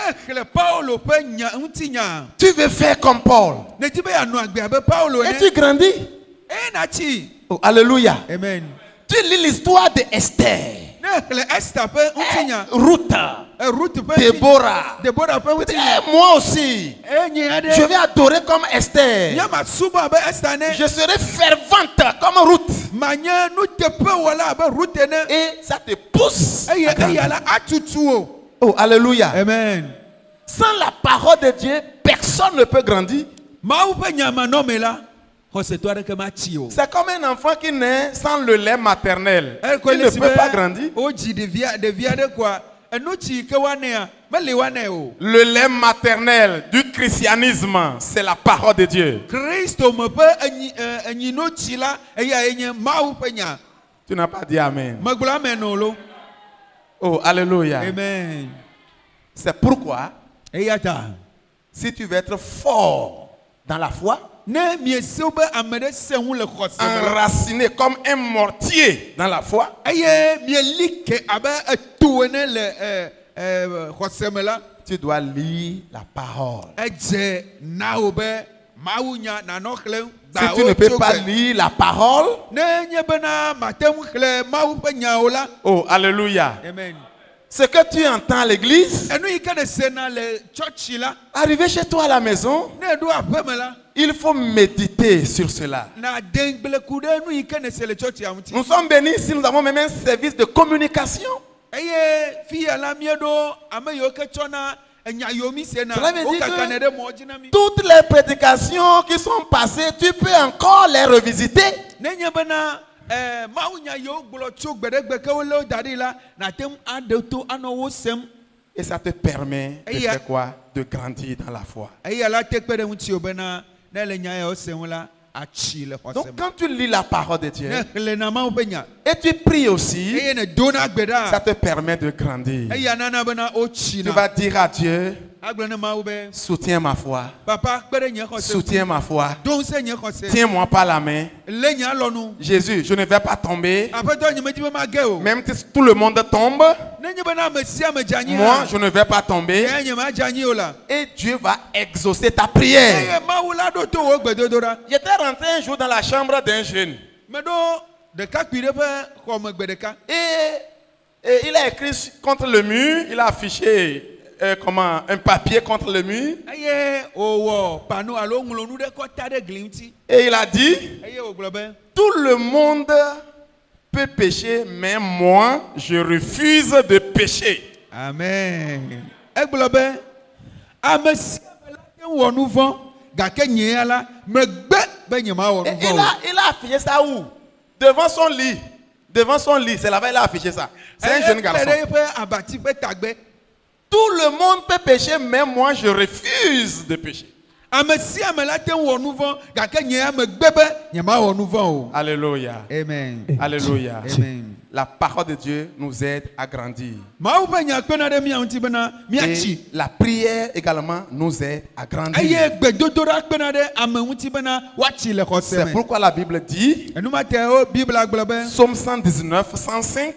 tu veux faire comme Paul. Et tu grandis. Oh, alléluia. Amen. Tu lis l'histoire de Esther. Ruth. Déborah. Moi aussi. Je vais adorer comme Esther. Je serai fervente comme Ruth. Et ça te pousse. Oh, alléluia. Amen. Sans la parole de Dieu, personne ne peut grandir. C'est comme un enfant qui naît sans le lait maternel. Il ne peut pas grandir. Le lait maternel du christianisme, c'est la parole de Dieu. Tu n'as pas dit Amen. Oh, alléluia. Amen. C'est pourquoi, si tu veux être fort dans la foi, enraciné comme un mortier dans la foi, tu dois lire la parole. Si tu ne peux pas lire la parole, oh, alléluia. Amen. Ce que tu entends à l'église, arrivé chez toi à la maison, il faut méditer sur cela. Nous sommes bénis si nous avons même un service de communication. Cela veut dire que toutes les prédications qui sont passées, tu peux encore les revisiter. Et ça te permet de faire quoi? De grandir dans la foi. Donc quand tu lis la parole de Dieu et tu pries aussi, ça te permet de grandir. Tu vas dire à Dieu, soutiens ma foi, soutiens ma foi, tiens-moi par la main. Jésus, je ne vais pas tomber. Même si tout le monde tombe, moi je ne vais pas tomber. Et Dieu va exaucer ta prière. J'étais rentré un jour dans la chambre d'un jeune. Et il a écrit contre le mur, il a affiché un papier contre le mur. Et il a dit, tout le monde peut pécher, mais moi, je refuse de pécher. Amen. Et il a affiché ça où? Devant son lit. Devant son lit, c'est là-bas il a affiché ça. C'est un jeune garçon. Tout le monde peut pécher, mais moi je refuse de pécher. Alléluia. Amen. Alléluia. Amen. La parole de Dieu nous aide à grandir. Et la prière également nous aide à grandir. C'est pourquoi la Bible dit, Psaume 119, 105,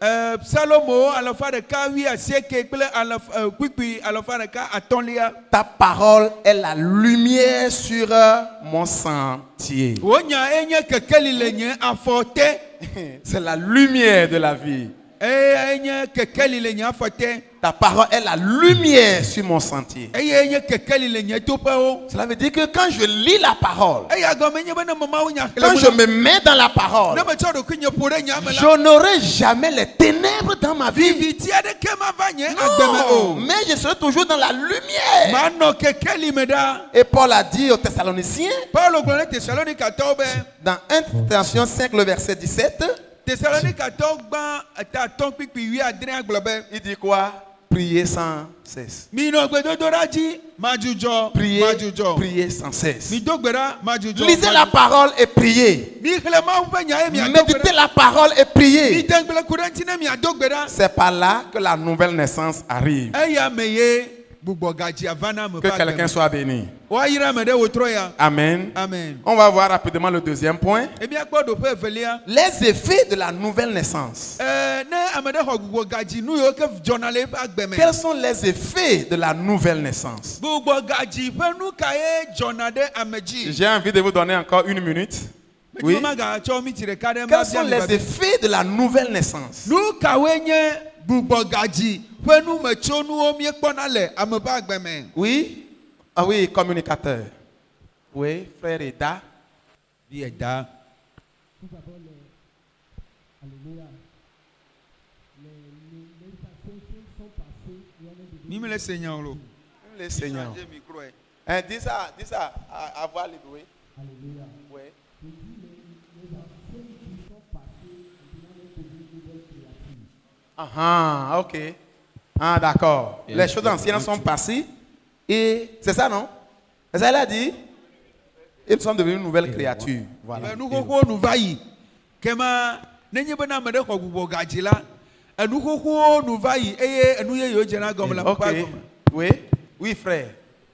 ta parole est la lumière sur mon sentier. C'est la lumière de la vie. Ta parole est la lumière sur mon sentier. Cela veut dire que quand je lis la parole, quand je me mets dans la parole, je n'aurai jamais les ténèbres dans ma vie. Non, mais je serai toujours dans la lumière. Et Paul a dit aux Thessaloniciens, dans 1 Thessaloniciens 5, le verset 17, il dit quoi? Priez sans cesse. Priez sans cesse. Lisez la parole et priez. Méditez la parole et priez. C'est par là que la nouvelle naissance arrive. Que quelqu'un soit béni. Amen. Amen. On va voir rapidement le deuxième point. Les effets de la nouvelle naissance. Quels sont les effets de la nouvelle naissance? J'ai envie de vous donner encore une minute. Oui. Quels sont les effets de la nouvelle naissance? Oui. Ah oui, communicateur. Oui, frère Eda. Eda. Les seigneurs. Les seigneurs. Dis ça à voix libre, oui. Alléluia. Oui. Ah, ok. Ah, d'accord. Et Les choses anciennes sont passées. Et c'est ça, non? C'est ça, il a dit? Et nous sommes devenus une nouvelle créature. Voilà. Nous nous vaillons. Kema nenye bena mede ko gubo gajila. Enu koko nous vaillons. Et nous ye yo jena gom la Ok. pa gom. Oui. Oui, frère.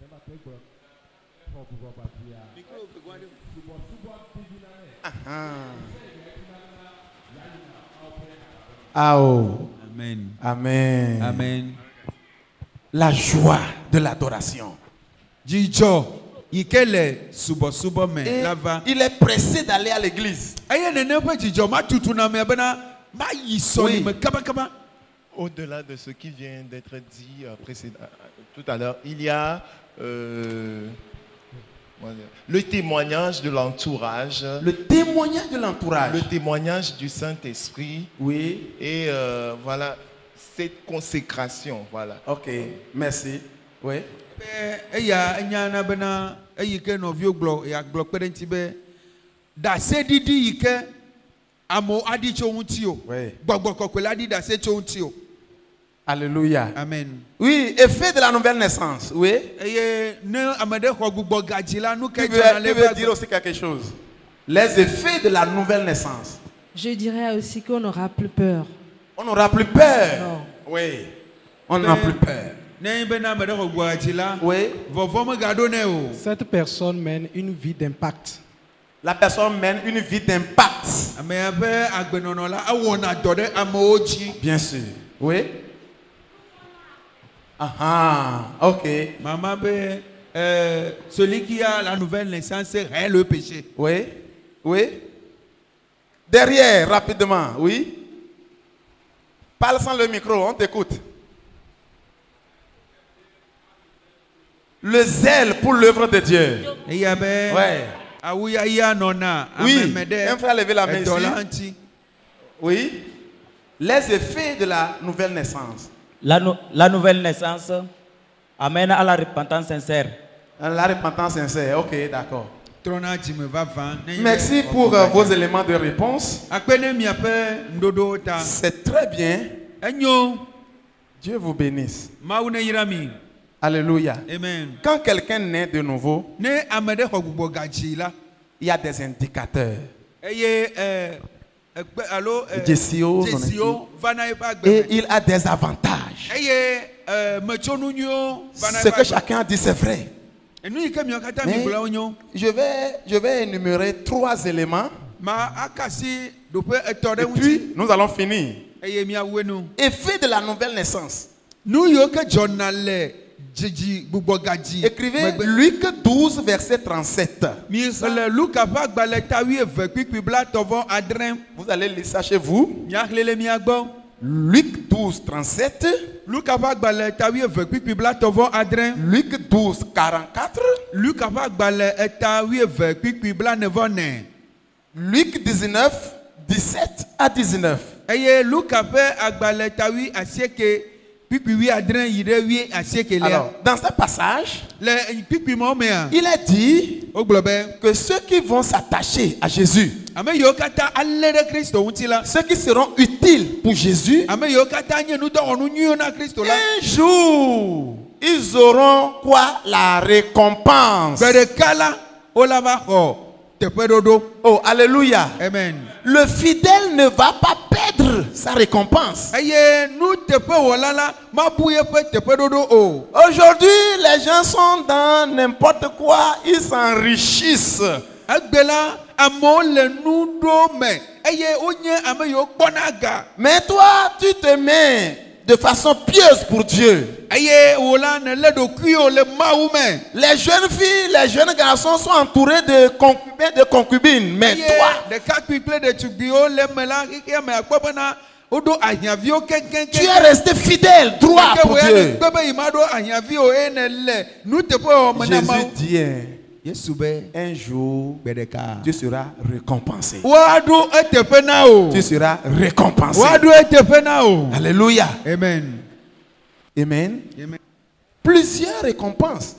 Ah, oh. Amen. Amen. Amen. La joie de l'adoration. Jijo. Ikele subo subo me Et lava. il est pressé d'aller à l'église. Aye nene pe jijo ma tutu na me bena ma yisoni me kaba kaba. Au-delà de ce qui vient d'être dit tout à l'heure, il y a le témoignage de l'entourage. Le témoignage de l'entourage. Le témoignage du Saint-Esprit. Oui. Et voilà, cette consécration. Voilà. Ok, merci. Oui. Eya enyana bena eyike no vio glo ya glo pedenti be da se didi yike amo adi chonti o. Oui. Gbogbo kokole adi da se chonti o. Alléluia. Amen. Oui, effet de la nouvelle naissance. Oui. Eye ne amade ko gbogbo gajila nu Tu ke veux jana dire aussi quelque chose? Les effets de la nouvelle naissance. Je dirais aussi qu'on n'aura plus peur. On n'aura plus peur. Non. Oui. On n'aura plus peur. Oui. Cette personne mène une vie d'impact. La personne mène une vie d'impact. Bien sûr. Oui. Ah, ok. Maman, celui qui a la nouvelle naissance, c'est rien le péché. Oui. Oui. Derrière, rapidement. Oui. Parle sans le micro, on t'écoute. Le zèle pour l'œuvre de Dieu. Ouais. Oui, un frère a levé la main ici. Oui. Les effets de la nouvelle naissance. La nouvelle naissance amène à la repentance sincère. La repentance sincère, ok, d'accord. Merci pour vos éléments de réponse. C'est très bien. Dieu vous bénisse. Alléluia. Amen. Quand quelqu'un naît de nouveau, il y a des indicateurs. Et il a des avantages. Ce que chacun dit, c'est vrai. Mais je vais énumérer 3 éléments. Et puis, nous allons finir. Effet de la nouvelle naissance. Écrivez Luc 12, verset 37. Vous allez lire ça chez vous. Luc 12, 37. Luc 12, 44. Luc 19, 17 à 19. Alors, dans ce passage, il est dit que ceux qui vont s'attacher à Jésus, ceux qui seront utiles pour Jésus, un jour, ils auront quoi? La récompense. Oh, alléluia. Amen. Le fidèle ne va pas perdre sa récompense. Aujourd'hui, les gens sont dans n'importe quoi, ils s'enrichissent. Mais toi, tu te mets de façon pieuse pour Dieu. Les jeunes filles, les jeunes garçons sont entourés de concubins, de concubines. Mais toi, tu es resté fidèle, droit pour Dieu. Jésus dit, un jour, tu seras récompensé. Tu seras récompensé. Alléluia. Amen. Amen. Plusieurs récompenses.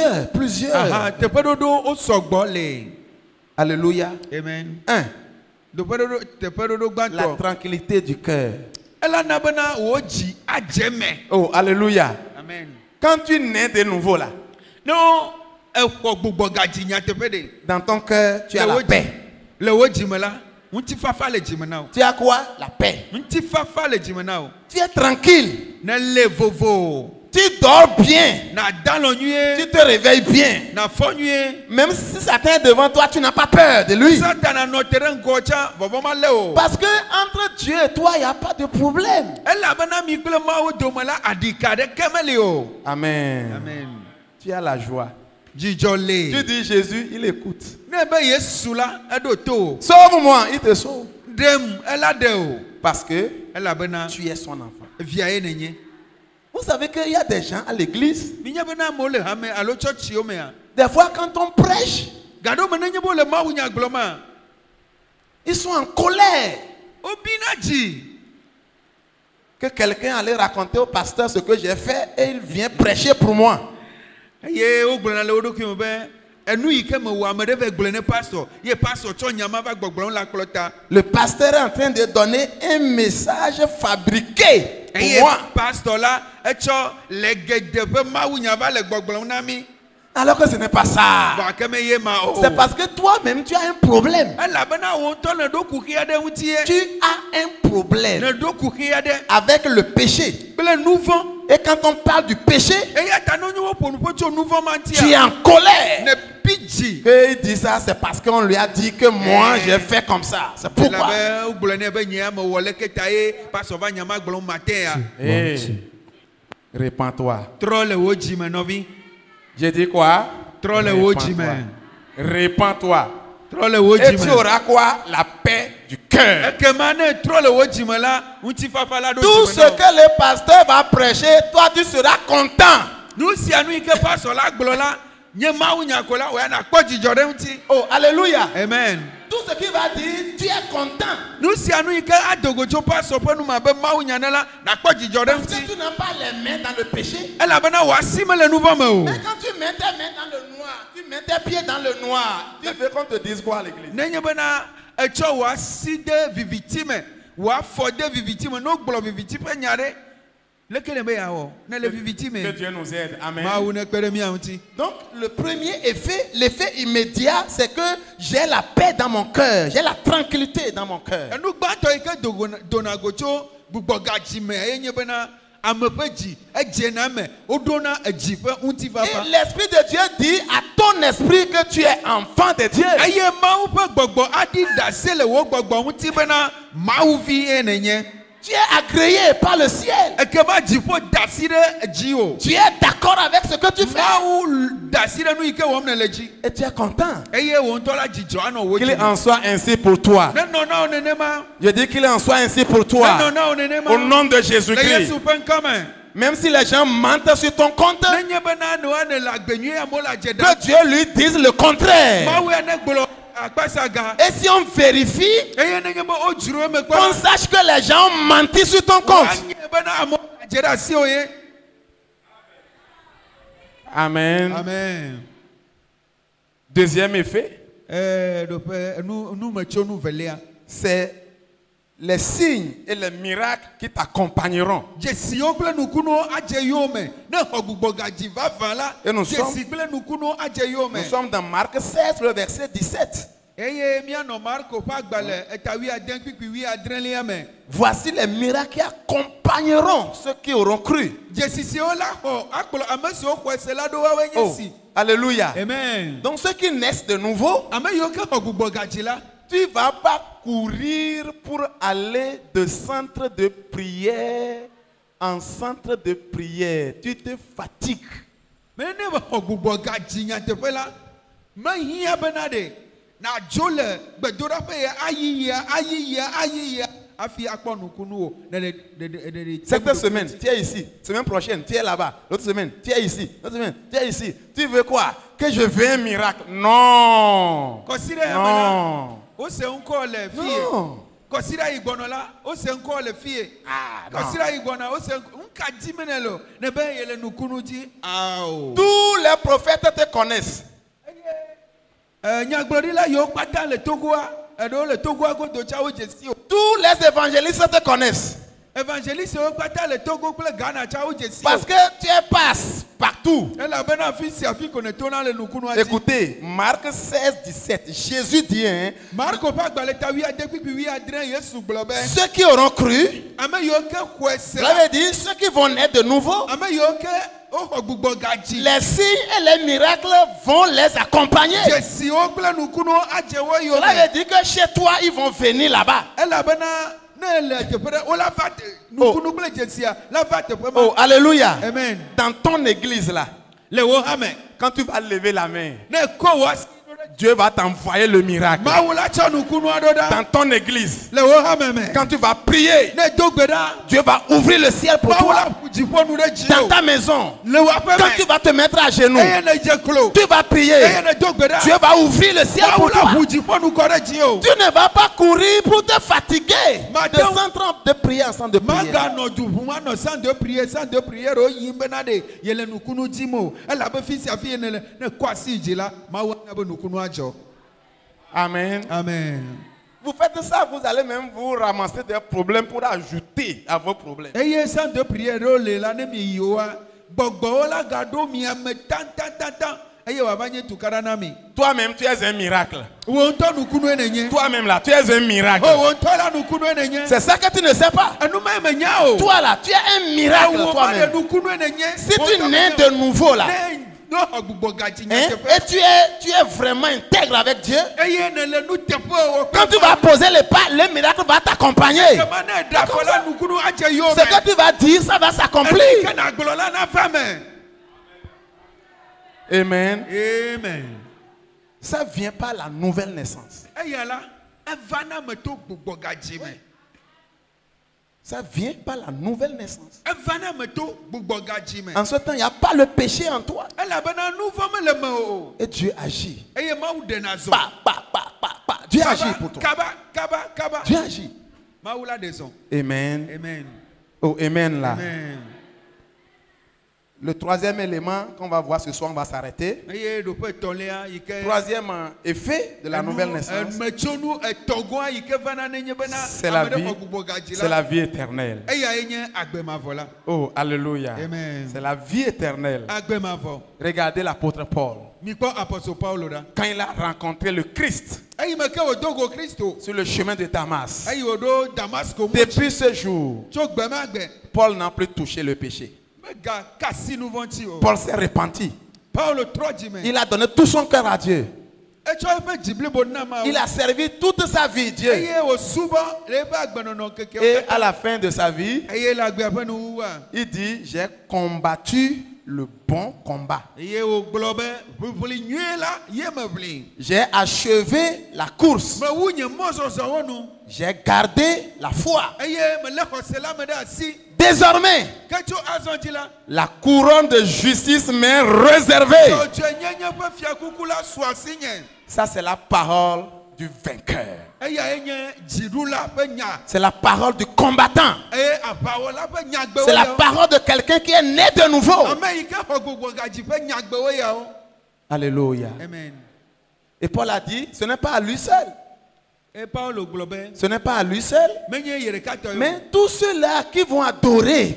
Plusieurs. Alléluia. Amen. 1. La tranquillité du cœur. Oh, alléluia. Amen. Quand tu nais de nouveau là, dans ton cœur, tu as la paix. Tu as quoi? La paix. Tu es tranquille. Tu dors bien. Tu te réveilles bien. Même si Satan est devant toi, tu n'as pas peur de lui. Parce que entre Dieu et toi, il n'y a pas de problème. Amen. Amen. Tu as la joie. Tu dis Jésus, il écoute. Sauve-moi, il te sauve. Parce que tu es son enfant. Vous savez qu'il y a des gens à l'église. Des fois, quand on prêche, ils sont en colère. Que quelqu'un allait raconter au pasteur ce que j'ai fait et il vient prêcher pour moi. Le pasteur est en train de donner un message fabriqué pour moi. Alors que ce n'est pas ça. C'est parce que toi-même tu as un problème. Tu as un problème avec le péché. Et quand on parle du péché, tu es en colère. Et il dit ça, c'est parce qu'on lui a dit que moi j'ai fait comme ça. C'est pourquoi. Répands-toi. J'ai dit quoi? Répands-toi. Et tu auras quoi? La paix du cœur. Tout ce que le pasteur va prêcher, toi tu seras content. Oh, alléluia. Amen. Tout ce qu'il va dire, tu es content. Parce que tu n'as pas les mains dans le péché. Mais quand tu mets tes mains dans le noir, tu mets tes pieds dans le noir, tu veux qu'on te dise quoi à l'église? Que Dieu nous aide. Amen. Donc le premier effet, l'effet immédiat, c'est que j'ai la paix dans mon cœur, j'ai la tranquillité dans mon cœur. Et l'Esprit de Dieu dit à ton esprit que tu es enfant de Dieu. Tu es agréé par le ciel. Tu es d'accord avec ce que tu fais. Et tu es content. Qu'il en soit ainsi pour toi. Je dis qu'il en soit ainsi pour toi. Au nom de Jésus-Christ. Même si les gens mentent sur ton compte, que Dieu lui dise le contraire. Et si on vérifie, qu'on sache que les gens ont menti sur ton compte. Amen. Amen. Deuxième effet, c'est les signes et les miracles qui t'accompagneront. Et nous sommes dans Marc 16, le verset 17. Voici les miracles qui accompagneront ceux qui auront cru. Oh, alléluia. Amen. Donc ceux qui naissent de nouveau, tu ne vas pas courir pour aller de centre de prière en centre de prière. Tu te fatigues. Cette semaine, tu es ici. Semaine prochaine, tu es là-bas. L'autre semaine, tu es ici. L'autre semaine, tu es ici. Tu veux quoi? Que je veux un miracle? Non. Non. Non. Tous les prophètes te connaissent. eɖewo le Togo agodo tsa wo dze si o. Tous les évangélistes te connaissent. Évangéliste wo kpata le Togo kple Ghana tsa wo dze si o. Parce que tu passes partout. Elabena afi sia afi ko ne tona le nukunua dzi. Écoutez, Marc 16, 17, Jésus dit, hein, Marko ƒe agbalẽ ta 17 Yesu gblɔ be. ceux qui auront cru, ame yiwo ke xɔe se la. ça veut dire ceux qui vont naître de nouveau, ame yiwo ke woxɔ gbugbɔ gadzi. les signes et les miracles vont les accompagner. Dzesiwo kple nukunuwo adze wo yome. Cela veut dire que chez toi, ils vont venir là-bas. Elabena ne le teƒe ɖe wo la va te nukunu kple dzesia la va teƒe ma. Oh, alléluia. Amen. Dans ton église là, le wo hame. Quand tu vas lever la main, ne ko wo asi. Dieu va t'envoyer le miracle. Dans ton église, quand tu vas prier, Dieu va ouvrir le ciel pour toi. Dans ta maison, quand tu vas te mettre à genoux, tu vas prier, Dieu va ouvrir le ciel pour toi. Tu ne vas pas courir pour te fatiguer de prier ensemble de prier. Amen. Amen. Vous faites ça, vous allez même vous ramasser des problèmes pour ajouter à vos problèmes. Toi-même, tu es un miracle. Toi-même là, tu es un miracle. C'est ça que tu ne sais pas. Toi là, tu es un miracle toi-même. Si tu nais de nouveau là, et tu es vraiment intègre avec Dieu, quand tu vas poser les pas, le miracle va t'accompagner. Ce que tu vas dire, ça va s'accomplir. Amen. Amen. Ça vient par la nouvelle naissance. Ça vient par la nouvelle naissance. En ce temps, il n'y a pas le péché en toi. Et Dieu agit. Dieu agit pour toi. Dieu agit. Amen. Amen. Oh, amen là. Amen. Le troisième élément qu'on va voir ce soir, on va s'arrêter. Troisième effet de la nouvelle naissance, c'est la vie éternelle. Oh, alléluia. C'est la vie éternelle. Regardez l'apôtre Paul. Quand il a rencontré le Christ sur le chemin de Damas, depuis ce jour, Paul n'a plus touché le péché. Paul s'est repenti. Il a donné tout son cœur à Dieu. Il a servi toute sa vie Dieu. Et à la fin de sa vie, il dit, j'ai combattu le bon combat. J'ai achevé la course. J'ai gardé la foi. Désormais, la couronne de justice m'est réservée. Ça, c'est la parole du vainqueur. C'est la parole du combattant. C'est la parole de quelqu'un qui est né de nouveau. Alléluia. Amen. Et Paul a dit, ce n'est pas à lui seul. Ce n'est pas à lui seul, mais tous ceux-là qui vont adorer,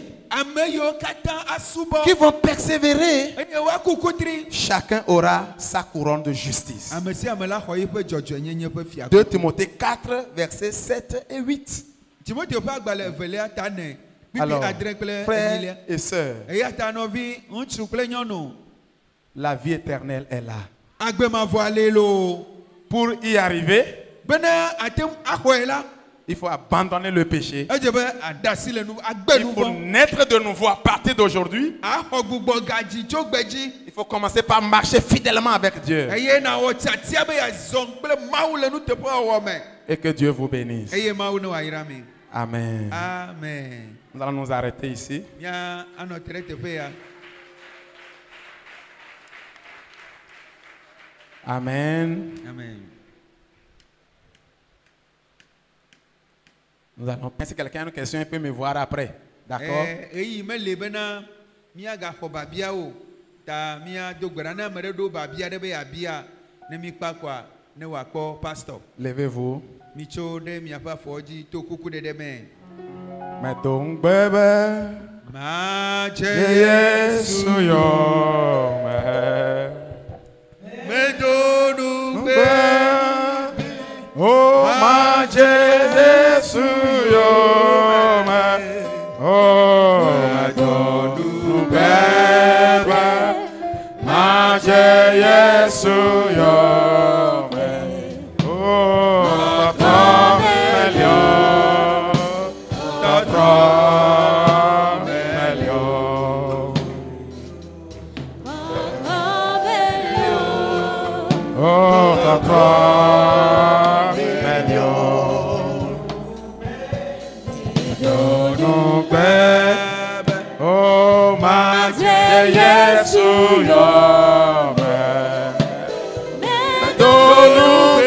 qui vont persévérer, chacun aura sa couronne de justice. 2 Timothée 4, versets 7 et 8. Alors, frères et sœurs, la vie éternelle est là. Pour y arriver, il faut abandonner le péché. Il faut naître de nouveau à partir d'aujourd'hui. Il faut commencer par marcher fidèlement avec Dieu. Et que Dieu vous bénisse. Amen. Amen. Nous allons nous arrêter ici. Amen. Amen. Nous allons. Si quelqu'un a une question, il peut me voir après. D'accord? ne wakpo pastor. Levez-vous. Micho de miapa foji to kuku de deme. Mettons bébé. Ma Yesu yo me. Mettons bébé. Oh ma Yesu yo me. Oh mettons bébé. Ma Yesu yo me. Oh ta meilleur. Oh, ta croix, oh, ma Yesu yo me. Oh,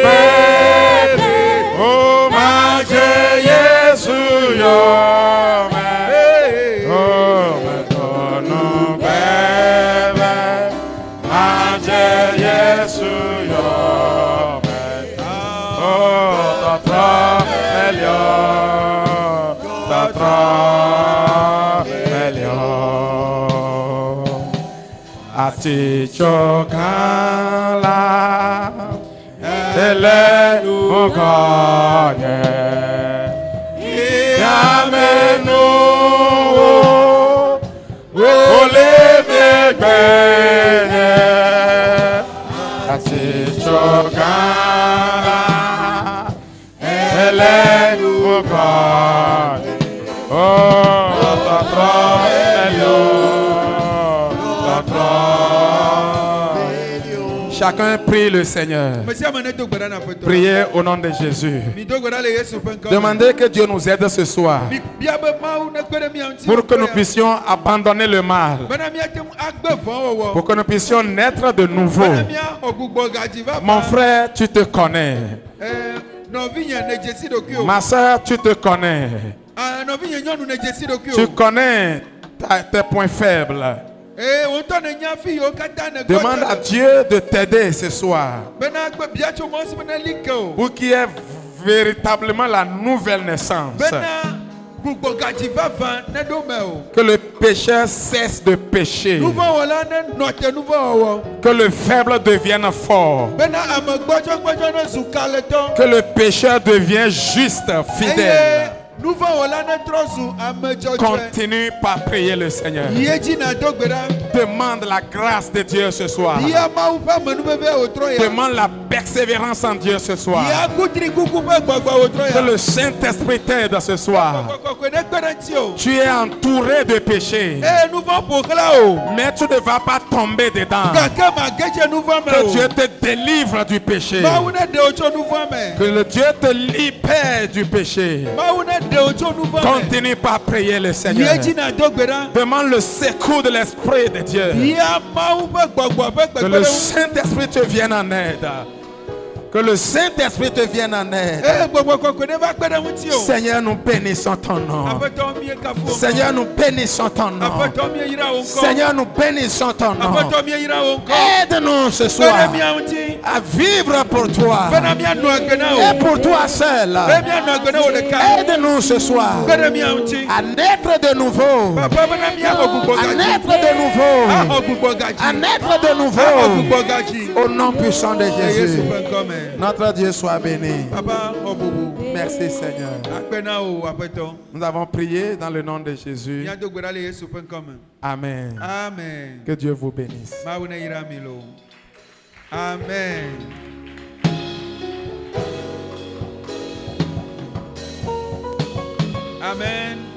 ma Yesu yo me. Oh, me dono bebe. Ma Yesu yo me. Oh, ta croix meilleur. Ta croix meilleur. Ati chokala. Tele ukonye. Yamenu. Ole megbenye. Ati chokala. Tele ukonye. Oh, ta croix meilleur. Ta croix. Chacun prie le Seigneur. Priez au nom de Jésus. Demandez que Dieu nous aide ce soir pour que nous puissions abandonner le mal, pour que nous puissions naître de nouveau. Mon frère, tu te connais. Ma soeur, tu te connais. Tu connais tes points faibles. Demande à Dieu de t'aider ce soir pour qu'il y ait véritablement la nouvelle naissance. Que le pécheur cesse de pécher. Que le faible devienne fort. Que le pécheur devienne juste, fidèle. Continue par prier le Seigneur. Demande la grâce de Dieu ce soir. Demande la persévérance en Dieu ce soir. Que le Saint-Esprit t'aide ce soir. Tu es entouré de péchés, mais tu ne vas pas tomber dedans. Que Dieu te délivre du péché. Que le Dieu te libère du péché. Continue par prier le Seigneur. Demande le secours de l'Esprit de Dieu. Que le Saint-Esprit te vienne en aide. Que le Saint-Esprit te vienne en aide. Seigneur, nous bénissons ton nom. Seigneur, nous bénissons ton nom. Seigneur, nous bénissons ton nom. Aide-nous ce soir à vivre pour toi et pour toi seul. Aide-nous ce soir à naître de nouveau. À naître de nouveau. À naître de nouveau. Au nom puissant de Jésus. Notre Dieu soit béni. Merci Seigneur. Nous avons prié dans le nom de Jésus. Amen. Amen. Que Dieu vous bénisse. Amen. Amen.